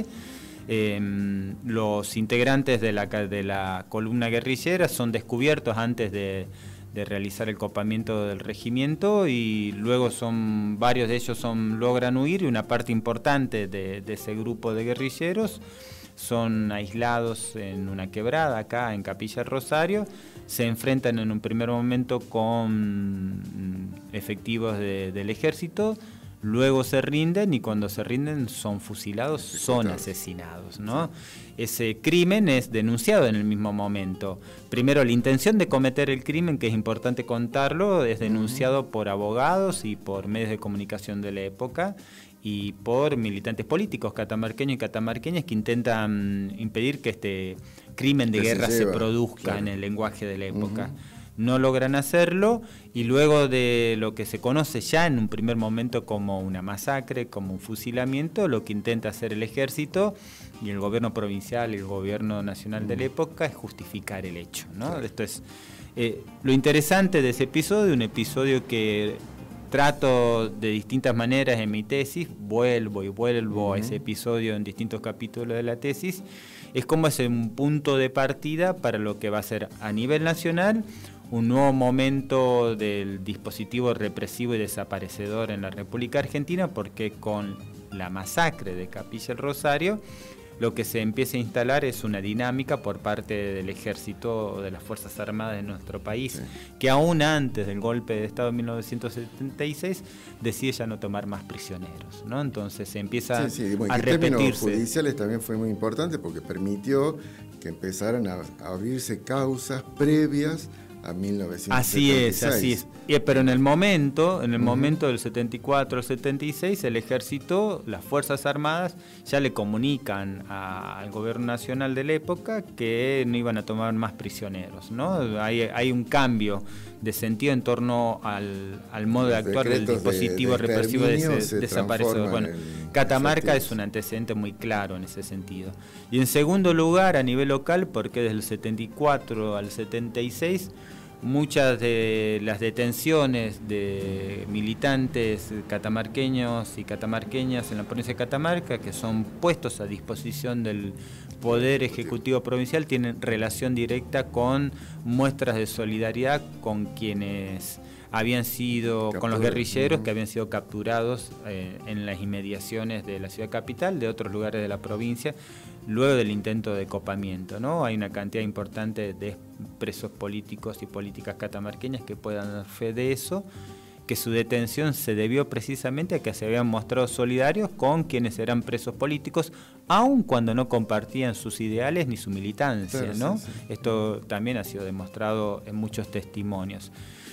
Los integrantes de la columna guerrillera son descubiertos antes de realizar el copamiento del regimiento, y luego varios de ellos logran huir, y una parte importante de ese grupo de guerrilleros son aislados en una quebrada acá en Capilla del Rosario. Se enfrentan en un primer momento con efectivos del ejército, luego se rinden y cuando se rinden son fusilados, son asesinados, ¿no? Ese crimen es denunciado en el mismo momento. Primero, la intención de cometer el crimen, que es importante contarlo, es denunciado por abogados y por medios de comunicación de la época y por militantes políticos catamarqueños y catamarqueñas que intentan impedir que este crimen de guerra se produzca en el lenguaje de la época. No logran hacerlo y luego de lo que se conoce ya en un primer momento como una masacre, como un fusilamiento, lo que intenta hacer el ejército y el gobierno provincial y el gobierno nacional de la época es justificar el hecho, ¿no? Esto es lo interesante de ese episodio, un episodio que trato de distintas maneras en mi tesis, vuelvo a ese episodio en distintos capítulos de la tesis, es como es un punto de partida para lo que va a ser a nivel nacional un nuevo momento del dispositivo represivo y desaparecedor en la República Argentina, porque con la masacre de Capilla del Rosario lo que se empieza a instalar es una dinámica por parte del ejército o de las Fuerzas Armadas de nuestro país, que aún antes del golpe de Estado de 1976 decide ya no tomar más prisioneros, ¿no? Entonces se empieza a repetirse. En términos judiciales también fue muy importante porque permitió que empezaran a abrirse causas previas a 1976. Así es. Pero en el momento del 74 al 76, el ejército, las Fuerzas Armadas, ya le comunican al gobierno nacional de la época que no iban a tomar más prisioneros, ¿no? Hay un cambio de sentido en torno al modo de actuar del dispositivo represivo desaparecedor. Bueno, Catamarca es un antecedente muy claro en ese sentido. Y en segundo lugar, a nivel local, porque desde el 74 al 76 muchas de las detenciones de militantes catamarqueños y catamarqueñas en la provincia de Catamarca, que son puestos a disposición del Poder Ejecutivo Provincial, tienen relación directa con muestras de solidaridad con quienes habían sido, con los guerrilleros que habían sido capturados en las inmediaciones de la ciudad capital, de otros lugares de la provincia, luego del intento de copamiento, ¿no? Hay una cantidad importante de presos políticos y políticas catamarqueñas que puedan dar fe de eso, que su detención se debió precisamente a que se habían mostrado solidarios con quienes eran presos políticos, aun cuando no compartían sus ideales ni su militancia, ¿no? Esto también ha sido demostrado en muchos testimonios.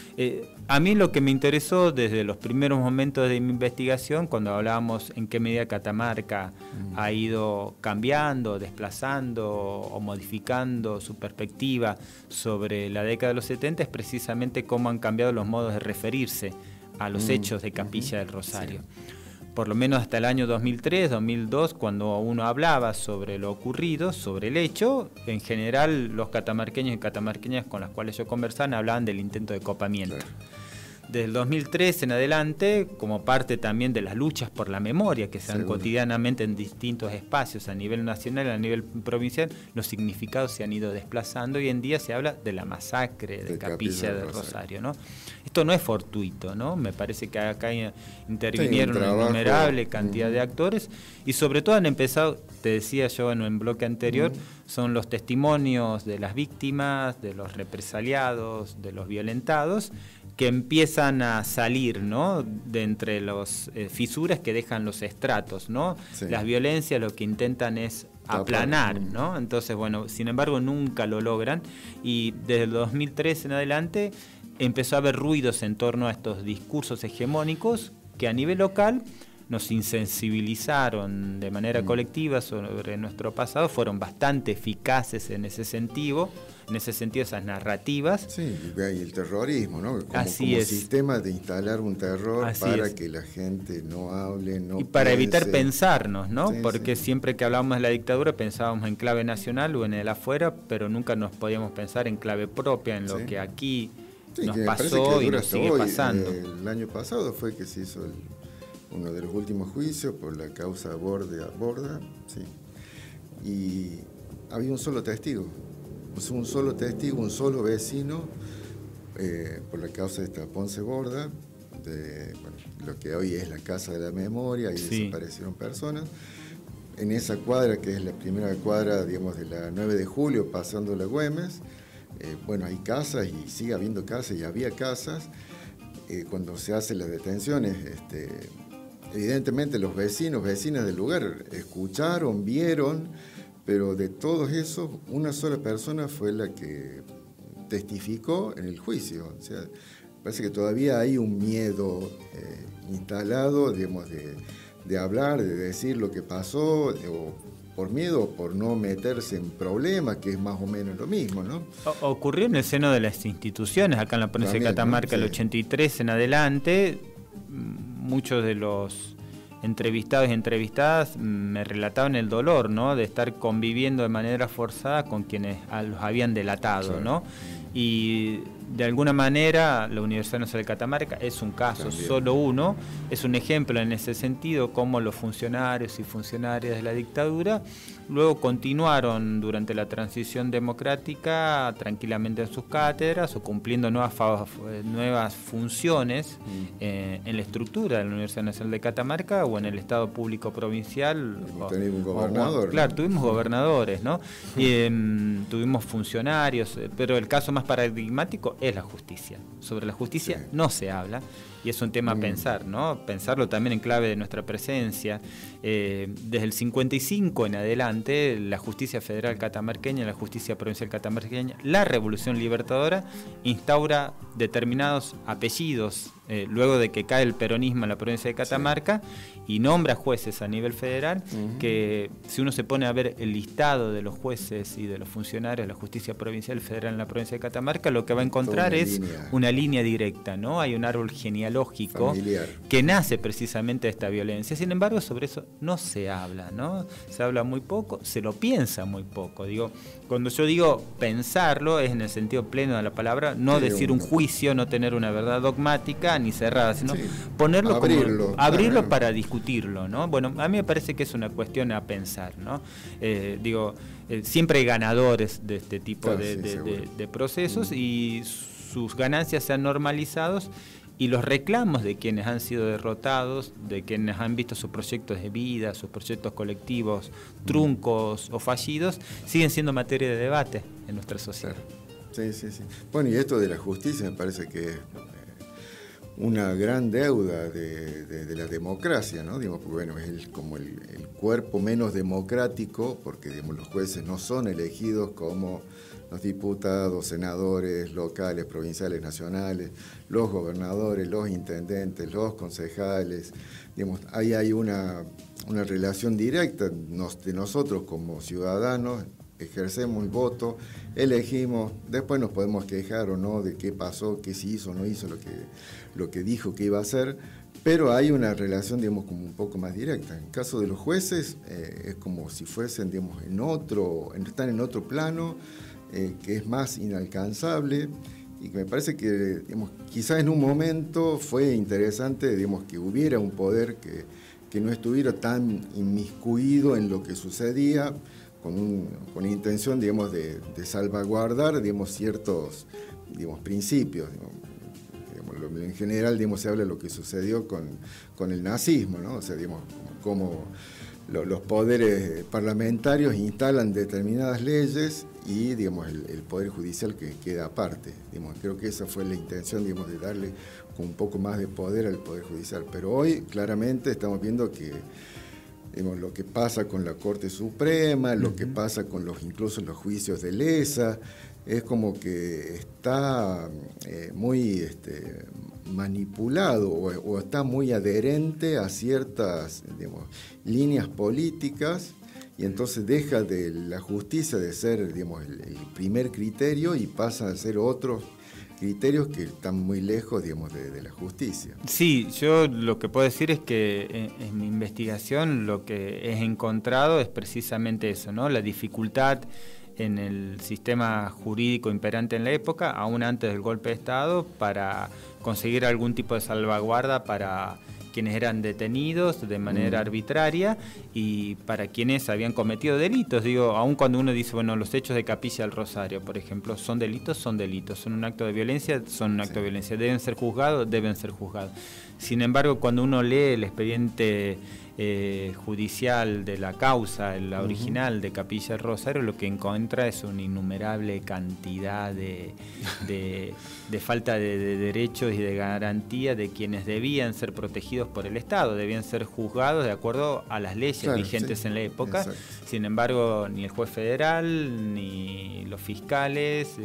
A mí lo que me interesó desde los primeros momentos de mi investigación, cuando hablábamos en qué medida Catamarca ha ido cambiando, desplazando o modificando su perspectiva sobre la década de los 70, es precisamente cómo han cambiado los modos de referirse a los hechos de Capilla del Rosario. Por lo menos hasta el año 2003, 2002, cuando uno hablaba sobre lo ocurrido, sobre el hecho, en general los catamarqueños y catamarqueñas con las cuales yo conversaba hablaban del intento de copamiento. Desde el 2003 en adelante, como parte también de las luchas por la memoria que se dan cotidianamente en distintos espacios a nivel nacional, a nivel provincial, los significados se han ido desplazando. Hoy en día se habla de la masacre de Capilla del Rosario, ¿no? Esto no es fortuito, ¿no? Me parece que acá intervinieron una innumerable cantidad de actores y sobre todo han empezado, te decía yo en un bloque anterior, son los testimonios de las víctimas, de los represaliados, de los violentados, que empiezan a salir, ¿no?, de entre las fisuras que dejan los estratos, ¿no? Las violencias lo que intentan es aplanar, ¿no? Entonces, bueno, sin embargo nunca lo logran y desde el 2003 en adelante empezó a haber ruidos en torno a estos discursos hegemónicos que a nivel local nos insensibilizaron de manera colectiva sobre nuestro pasado, fueron bastante eficaces en ese sentido, esas narrativas. Sí, y el terrorismo, ¿no? Como sistema de instalar un terror para que la gente no hable, no y para evitar pensarnos, ¿no? Porque siempre que hablábamos de la dictadura pensábamos en clave nacional o en el afuera, pero nunca nos podíamos pensar en clave propia, en lo que aquí nos pasó y nos sigue pasando. El año pasado fue que se hizo uno de los últimos juicios por la causa Borda, y había un solo testigo, un solo vecino por la causa de esta Ponce Borda, lo que hoy es la Casa de la Memoria, y desaparecieron personas. En esa cuadra, que es la primera cuadra, digamos, de la 9 de julio, pasando la Güemes, hay casas y sigue habiendo casas y había casas. Cuando se hacen las detenciones, evidentemente los vecinos, vecinas del lugar escucharon, vieron, pero de todos esos, una sola persona fue la que testificó en el juicio. O sea, parece que todavía hay un miedo instalado, digamos, de hablar, de decir lo que pasó, o por miedo o por no meterse en problemas, que es más o menos lo mismo, ¿no? Ocurrió en el seno de las instituciones, acá en la provincia de Catamarca, ¿no? Sí. El 83 en adelante, muchos de los entrevistados y entrevistadas me relataban el dolor, ¿no?, de estar conviviendo de manera forzada con quienes los habían delatado, claro, ¿no? Y de alguna manera la Universidad Nacional de Catamarca es un caso, también, solo uno, es un ejemplo en ese sentido, como los funcionarios y funcionarias de la dictadura luego continuaron durante la transición democrática tranquilamente en sus cátedras o cumpliendo nuevas funciones en la estructura de la Universidad Nacional de Catamarca o en el Estado Público Provincial. Tuvimos un gobernador. Claro, ¿no? Tuvimos gobernadores, ¿no? Tuvimos funcionarios, pero el caso más paradigmático es la justicia. Sobre la justicia, sí, no se habla, y es un tema a pensar, ¿no? Pensarlo también en clave de nuestra presencia. Desde el 55 en adelante, la justicia federal catamarqueña, la justicia provincial catamarqueña, la Revolución Libertadora instaura determinados apellidos, luego de que cae el peronismo en la provincia de Catamarca, sí, y nombra jueces a nivel federal, que si uno se pone a ver el listado de los jueces y de los funcionarios de la justicia provincial federal en la provincia de Catamarca, lo que va a encontrar es una línea directa, ¿no? Hay un árbol genealógico familiar que nace precisamente de esta violencia. Sin embargo, sobre eso no se habla, ¿no? Se habla muy poco, se lo piensa muy poco. Digo, cuando yo digo pensarlo es en el sentido pleno de la palabra, no decir un juicio, no tener una verdad dogmática ni cerrada, sino ponerlo, abrirlo para discutirlo, ¿no? Bueno, a mí me parece que es una cuestión a pensar, ¿no? Siempre hay ganadores de este tipo de procesos y sus ganancias se han normalizado, y los reclamos de quienes han sido derrotados, de quienes han visto sus proyectos de vida, sus proyectos colectivos truncos o fallidos, siguen siendo materia de debate en nuestra sociedad. Sí, sí, sí. Bueno, y esto de la justicia me parece que es una gran deuda de la democracia, ¿no? Digamos, porque, bueno, es como el cuerpo menos democrático, porque, digamos, los jueces no son elegidos como los diputados, senadores locales, provinciales, nacionales, los gobernadores, los intendentes, los concejales. Digamos, ahí hay una relación directa de nosotros como ciudadanos. Ejercemos el voto, elegimos, después nos podemos quejar o no de qué pasó, qué se hizo o no hizo lo que dijo que iba a hacer, pero hay una relación, digamos, como un poco más directa. En el caso de los jueces, es como si fuesen, digamos, están en otro plano, que es más inalcanzable, y que me parece que, digamos, quizás en un momento fue interesante, digamos, que hubiera un poder que no estuviera tan inmiscuido en lo que sucedía, con la intención, digamos, de salvaguardar, digamos, ciertos, digamos, principios. Digamos, en general, digamos, se habla de lo que sucedió con el nazismo, ¿no? O sea, digamos, cómo los poderes parlamentarios instalan determinadas leyes y, digamos, el poder judicial que queda aparte. Digamos, creo que esa fue la intención, digamos, de darle un poco más de poder al poder judicial. Pero hoy, claramente, estamos viendo que, digamos, lo que pasa con la Corte Suprema, lo que pasa con incluso los juicios de lesa, es como que está muy manipulado o está muy adherente a ciertas, digamos, líneas políticas, y entonces deja de la justicia de ser, digamos, el primer criterio y pasa a ser otros criterios que están muy lejos, digamos, de la justicia. Sí, yo lo que puedo decir es que en mi investigación lo que he encontrado es precisamente eso, ¿no? La dificultad en el sistema jurídico imperante en la época, aún antes del golpe de Estado, para conseguir algún tipo de salvaguarda para quienes eran detenidos de manera arbitraria y para quienes habían cometido delitos. Digo, aun cuando uno dice, bueno, los hechos de Capilla del Rosario, por ejemplo, son delitos, son un acto de violencia, son un acto de violencia, deben ser juzgados, deben ser juzgados. Sin embargo, cuando uno lee el expediente judicial de la causa, la original de Capilla del Rosario, lo que encuentra es una innumerable cantidad de falta de derechos y de garantía de quienes debían ser protegidos por el Estado, debían ser juzgados de acuerdo a las leyes vigentes en la época. Exacto. Sin embargo, ni el juez federal ni los fiscales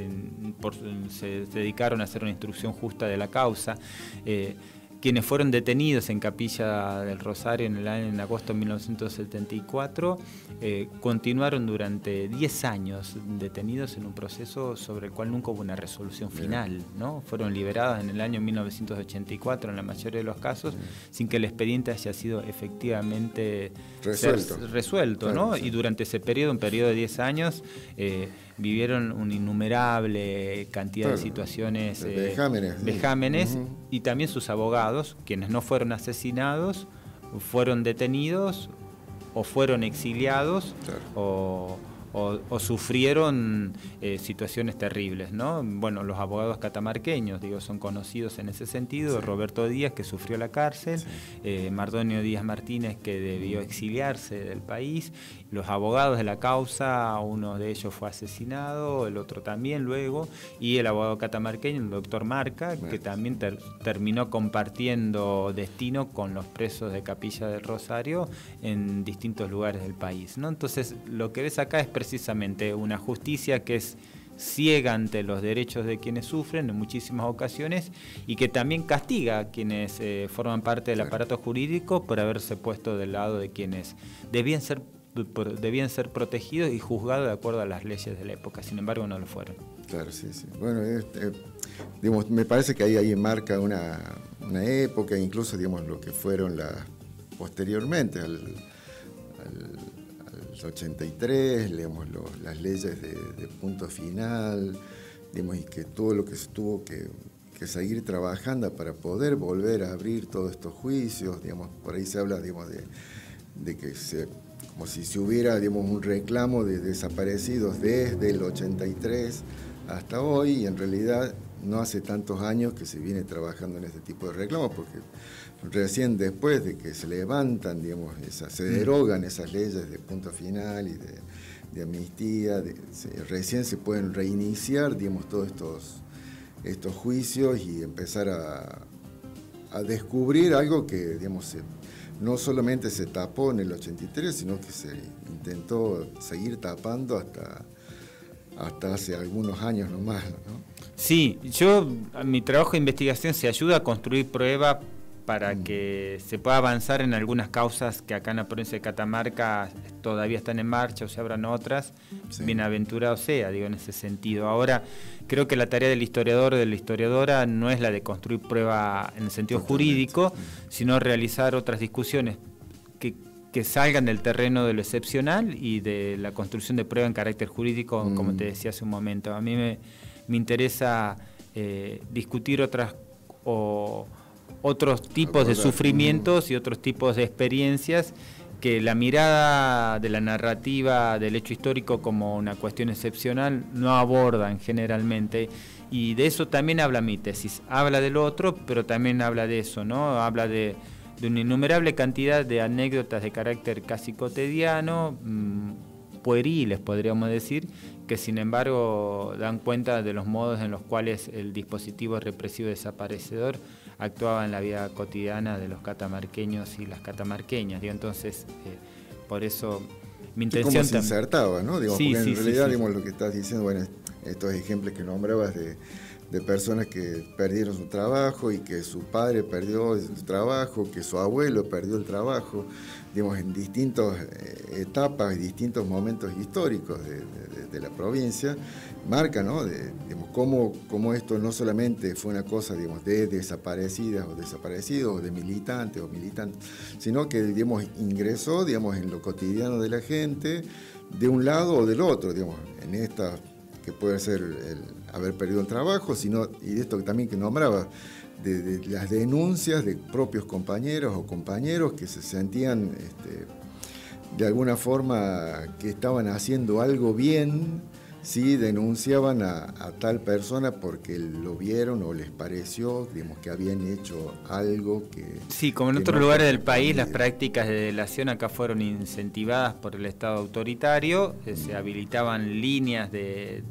se dedicaron a hacer una instrucción justa de la causa. Quienes fueron detenidos en Capilla del Rosario en agosto de 1974 continuaron durante 10 años detenidos en un proceso sobre el cual nunca hubo una resolución final, ¿no? Fueron liberados en el año 1984 en la mayoría de los casos sin que el expediente haya sido efectivamente resuelto, ¿no? Y durante ese periodo, un periodo de 10 años, vivieron una innumerable cantidad de situaciones vejámenes y también sus abogados, quienes no fueron asesinados, fueron detenidos o fueron exiliados o sufrieron situaciones terribles, ¿no? Bueno, los abogados catamarqueños, son conocidos en ese sentido. Roberto Díaz, que sufrió la cárcel, Mardonio Díaz Martínez, que debió exiliarse del país. Los abogados de la causa, uno de ellos fue asesinado, el otro también luego, y el abogado catamarqueño, el doctor Marca, que también terminó compartiendo destino con los presos de Capilla del Rosario en distintos lugares del país, ¿no? Entonces, lo que ves acá es precisamente una justicia que es ciega ante los derechos de quienes sufren en muchísimas ocasiones y que también castiga a quienes forman parte del aparato jurídico por haberse puesto del lado de quienes debían ser protegidos y juzgados de acuerdo a las leyes de la época. Sin embargo, no lo fueron. Claro, sí. Bueno, me parece que ahí marca una época, incluso lo que fueron posteriormente al 83, las leyes de punto final, y que todo lo que se tuvo que seguir trabajando para poder volver a abrir todos estos juicios, por ahí se habla, de que como si se hubiera, un reclamo de desaparecidos desde el 83 hasta hoy, y en realidad no hace tantos años que se viene trabajando en este tipo de reclamos, porque recién después de que se levantan, se derogan esas leyes de punto final y de amnistía, recién se pueden reiniciar, todos estos juicios y empezar a descubrir algo que, no solamente se tapó en el 83, sino que se intentó seguir tapando hasta hace algunos años nomás, ¿no? Sí, mi trabajo de investigación se ayuda a construir prueba para que se pueda avanzar en algunas causas que acá en la provincia de Catamarca todavía están en marcha o se abran otras. Sí. Bienaventurado sea, en ese sentido. Ahora, creo que la tarea del historiador o de la historiadora no es la de construir prueba en el sentido jurídico, sino realizar otras discusiones que salgan del terreno de lo excepcional y de la construcción de prueba en carácter jurídico, como te decía hace un momento. A mí me interesa discutir otros tipos de sufrimientos y otros tipos de experiencias que la mirada de la narrativa del hecho histórico como una cuestión excepcional no abordan generalmente, y de eso también habla mi tesis. Habla del otro, pero también habla de eso, ¿no? Habla de una innumerable cantidad de anécdotas de carácter casi cotidiano, pueriles podríamos decir, que sin embargo dan cuenta de los modos en los cuales el dispositivo represivo desaparecedor actuaba en la vida cotidiana de los catamarqueños y las catamarqueñas. Entonces, por eso mi intención... ¿Cómo se insertaba, no? Porque en realidad, lo que estás diciendo, estos ejemplos que nombrabas de personas que perdieron su trabajo y que su padre perdió su trabajo, que su abuelo perdió el trabajo, en distintas etapas y distintos momentos históricos de la provincia, marca, ¿no? Cómo esto no solamente fue una cosa, de desaparecidas o desaparecidos, o de militantes o militantes, sino que, ingresó, en lo cotidiano de la gente, de un lado o del otro, en esta que puede ser el haber perdido el trabajo, y de esto también que nombraba, de las denuncias de propios compañeros o compañeros que se sentían de alguna forma que estaban haciendo algo bien, sí denunciaban a tal persona porque lo vieron o les pareció, digamos, que habían hecho algo que... Sí, como en otros lugares del país, las prácticas de delación acá fueron incentivadas por el Estado autoritario, se habilitaban líneas de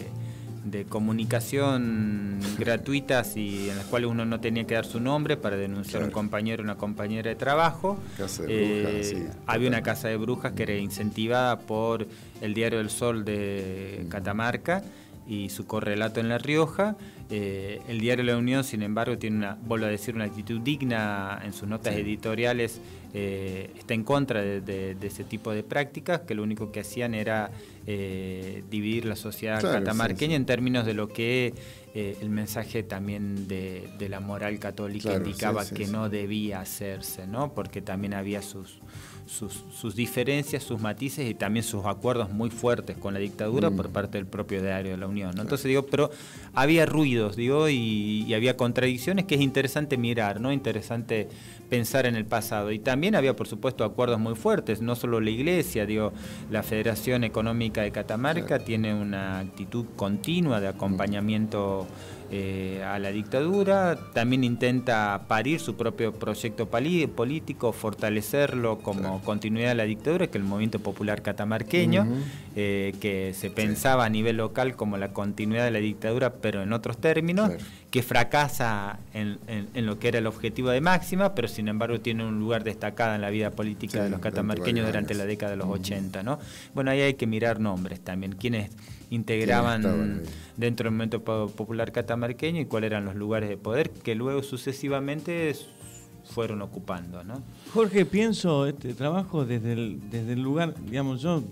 comunicación gratuitas y en las cuales uno no tenía que dar su nombre para denunciar a un compañero o una compañera de trabajo. Casa de brujas, sí. Había una casa de brujas que era incentivada por el Diario del Sol de Catamarca y su correlato en La Rioja. El Diario La Unión, sin embargo, tiene vuelvo a decir, una actitud digna en sus notas editoriales. Está en contra de ese tipo de prácticas, que lo único que hacían era dividir la sociedad catamarqueña en términos de lo que el mensaje también de la moral católica indicaba que no debía hacerse, ¿no? Porque también había sus diferencias, sus matices y también sus acuerdos muy fuertes con la dictadura por parte del propio Diario de la Unión, ¿no? Entonces digo, pero había ruidos, digo, y había contradicciones que es interesante mirar, ¿no? Interesante pensar en el pasado. Y también había, por supuesto, acuerdos muy fuertes, no solo la Iglesia, digo, la Federación Económica de Catamarca tiene una actitud continua de acompañamiento a la dictadura, también intenta parir su propio proyecto político, fortalecerlo como continuidad de la dictadura, que es el Movimiento Popular Catamarqueño, que se pensaba a nivel local como la continuidad de la dictadura, pero en otros términos, que fracasa en lo que era el objetivo de máxima, pero sin embargo tiene un lugar destacado en la vida política de los catamarqueños durante la década de los 80, ¿no? Bueno, ahí hay que mirar nombres también, quiénes integraban dentro del Movimiento Popular Catamarqueño y cuáles eran los lugares de poder que luego sucesivamente fueron ocupando, ¿no? Jorge, pienso este trabajo desde el lugar, digamos, yo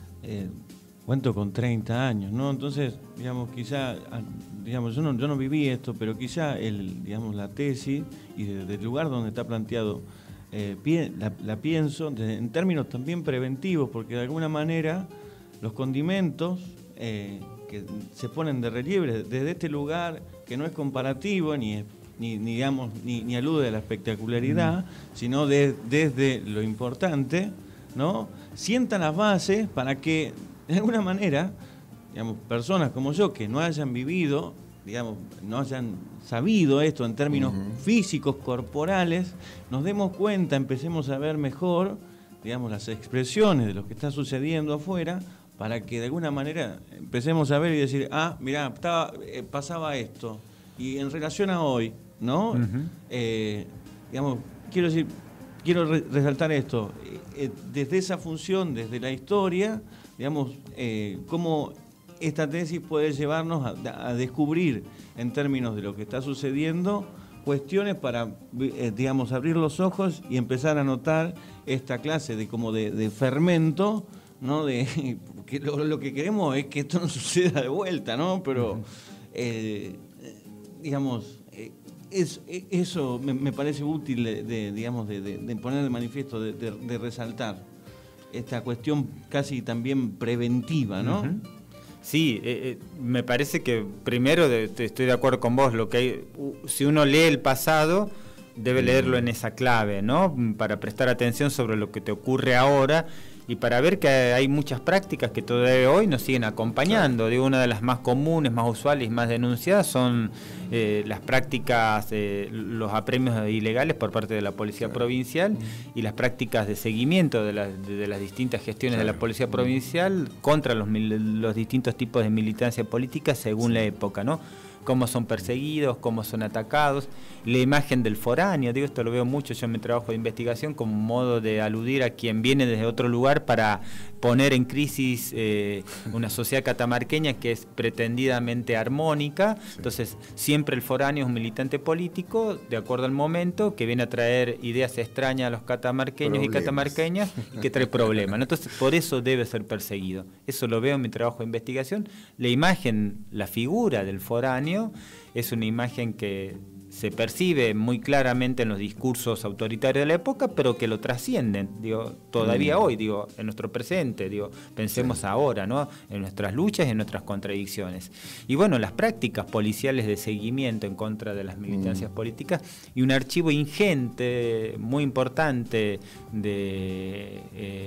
cuento con 30 años, ¿no? Entonces, digamos, quizá, digamos, yo no viví esto, pero quizá digamos, la tesis y desde el lugar donde está planteado la pienso en términos también preventivos, porque de alguna manera los condimentos que se ponen de relieve desde este lugar, que no es comparativo ni digamos ni alude a la espectacularidad, sino desde lo importante, ¿no? Sientan las bases para que de alguna manera, digamos, personas como yo que no hayan vivido, digamos, no hayan sabido esto en términos físicos, corporales, nos demos cuenta, empecemos a ver mejor, digamos, las expresiones de lo que está sucediendo afuera, para que de alguna manera empecemos a ver y decir, mirá, pasaba esto, y en relación a hoy, ¿no? Digamos, quiero resaltar esto, desde esa función, desde la historia, digamos, cómo esta tesis puede llevarnos a descubrir, en términos de lo que está sucediendo, cuestiones para, digamos, abrir los ojos y empezar a notar esta clase de fermento, ¿no? Que lo que queremos es que esto no suceda de vuelta, ¿no? Pero, digamos, eso me parece útil digamos, de poner de manifiesto, de resaltar esta cuestión casi también preventiva, ¿no? Sí, me parece que primero estoy de acuerdo con vos, si uno lee el pasado debe leerlo en esa clave, ¿no? Para prestar atención sobre lo que te ocurre ahora y para ver que hay muchas prácticas que todavía hoy nos siguen acompañando. Digo, una de las más comunes, más usuales y más denunciadas son las prácticas, los apremios ilegales por parte de la Policía Provincial y las prácticas de seguimiento de las distintas gestiones de la Policía Provincial contra los distintos tipos de militancia política según la época, ¿no? Cómo son perseguidos, cómo son atacados, la imagen del foráneo, digo, esto lo veo mucho yo en mi trabajo de investigación como un modo de aludir a quien viene desde otro lugar para poner en crisis una sociedad catamarqueña que es pretendidamente armónica. Entonces siempre el foráneo es un militante político de acuerdo al momento que viene a traer ideas extrañas a los catamarqueños y catamarqueñas y que trae problemas, ¿no? Entonces por eso debe ser perseguido. Eso lo veo en mi trabajo de investigación. La imagen, la figura del foráneo es una imagen que se percibe muy claramente en los discursos autoritarios de la época, pero que lo trascienden, digo, todavía hoy, digo, en nuestro presente, digo, pensemos ahora, ¿no? En nuestras luchas y en nuestras contradicciones. Y bueno, las prácticas policiales de seguimiento en contra de las militancias políticas y un archivo ingente, muy importante de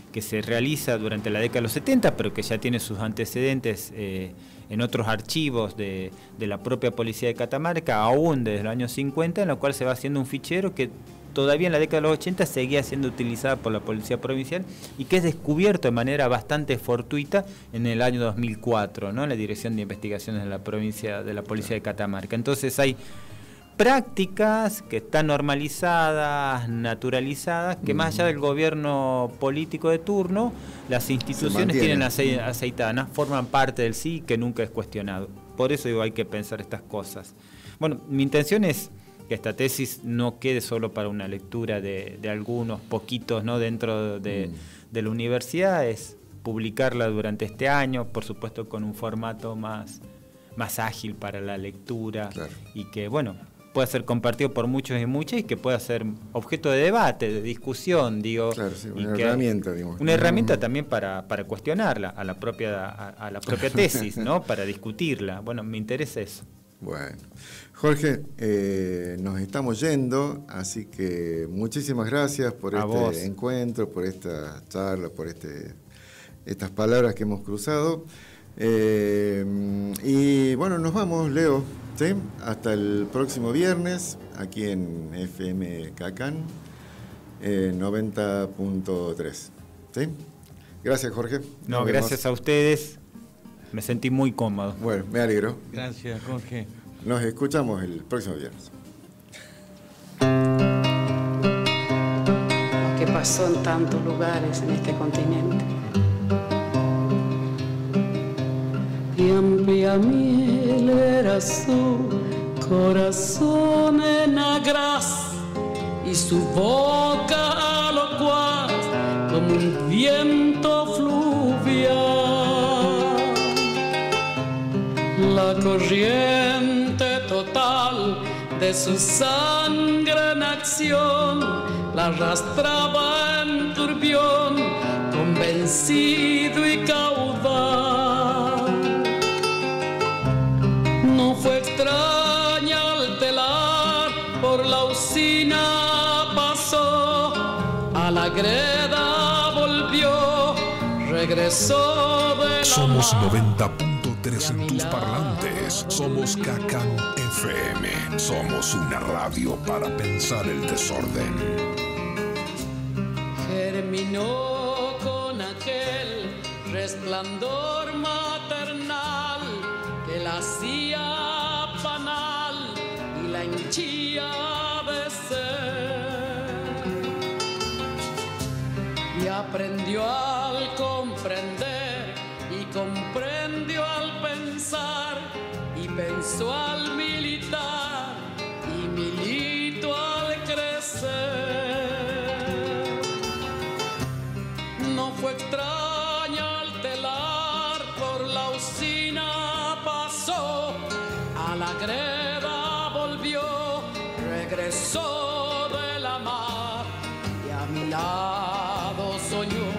que se realiza durante la década de los 70, pero que ya tiene sus antecedentes en otros archivos de la propia policía de Catamarca, aún desde los años 50, en lo cual se va haciendo un fichero que todavía en la década de los 80 seguía siendo utilizada por la policía provincial y que es descubierto de manera bastante fortuita en el año 2004, ¿no? En la Dirección de Investigaciones de la provincia de la policía de Catamarca. Entonces hay prácticas que están normalizadas, naturalizadas, que más allá del gobierno político de turno, las instituciones tienen aceitadas, forman parte del sí, que nunca es cuestionado. Por eso digo, hay que pensar estas cosas. Bueno, mi intención es que esta tesis no quede solo para una lectura de algunos poquitos, ¿no?, dentro de la universidad, es publicarla durante este año, por supuesto con un formato más ágil para la lectura, y que, bueno, pueda ser compartido por muchos y muchas y que pueda ser objeto de debate, de discusión, digo. Claro, sí, una herramienta, digamos. Una herramienta también para cuestionarla a la propia tesis, ¿no? Para discutirla. Bueno, me interesa eso. Bueno, Jorge, nos estamos yendo, así que muchísimas gracias por este encuentro, por esta charla, por estas palabras que hemos cruzado. Y bueno, nos vamos, Leo, ¿sí? Hasta el próximo viernes, aquí en FM Cacán 90.3. ¿Sí? Gracias, Jorge. No, gracias a ustedes. Me sentí muy cómodo. Bueno, me alegro. Gracias, Jorge. Nos escuchamos el próximo viernes. Lo que pasó en tantos lugares en este continente. Y amplia miel era su corazón en agraz y su boca locuaz como un viento fluvial. La corriente total de su sangre en acción la arrastraba en turbión, convencido y caudal. No fue extraña al telar, por la usina pasó, a la greda volvió, regresó de la Somos 90.3 en tus parlantes. Somos Cacán FM. Somos una radio para pensar el desorden. Germinó con aquel resplandor maternal que la hacía panal y la henchía de ser. Y aprendió al comprender y comprendió al pensar y pensó al militar y militó al crecer. No fue extraña al telar, por la usina pasó, a la greda volvió, regresó de la mar y a mi lado soñó.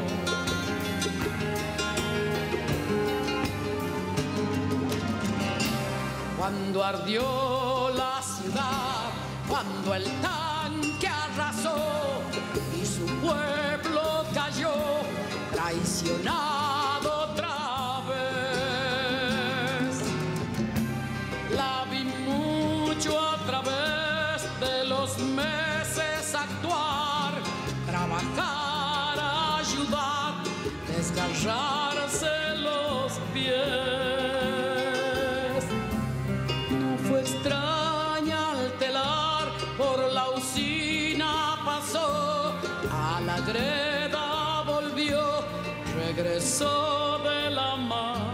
Cuando ardió la ciudad, cuando el tanque arrasó y su pueblo cayó, traicionado otra vez. La vi mucho a través de los meses actuar, trabajar, ayudar, desgarrarse los pies. Extraña al telar, por la usina pasó, a la greda volvió, regresó de la mar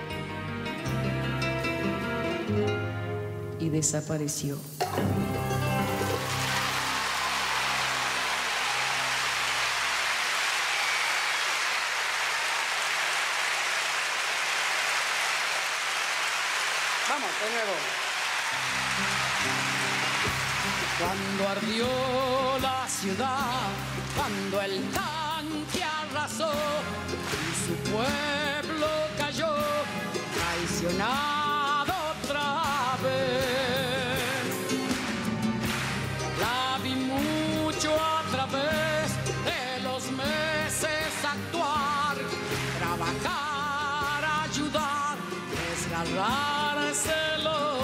y desapareció. Vamos, de nuevo. Cuando ardió la ciudad, cuando el tanque arrasó y su pueblo cayó, traicionado otra vez. La vi mucho a través de los meses actuales, trabajar, ayudar, desgarrarse los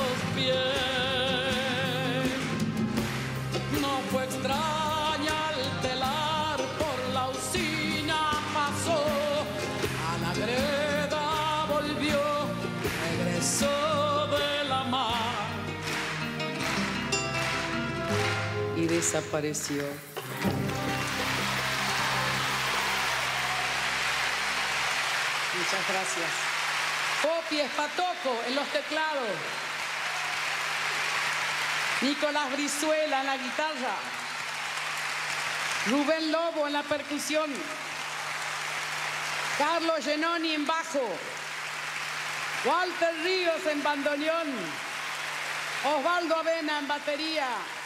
pies. No fue extraña al telar por la usina pasó, a la greda volvió, regresó de la mar y desapareció. Muchas gracias. Popi Espatoco en los teclados. Nicolás Brizuela en la guitarra. Rubén Lobo en la percusión. Carlos Genoni en bajo. Walter Ríos en bandoneón. Osvaldo Avena en batería.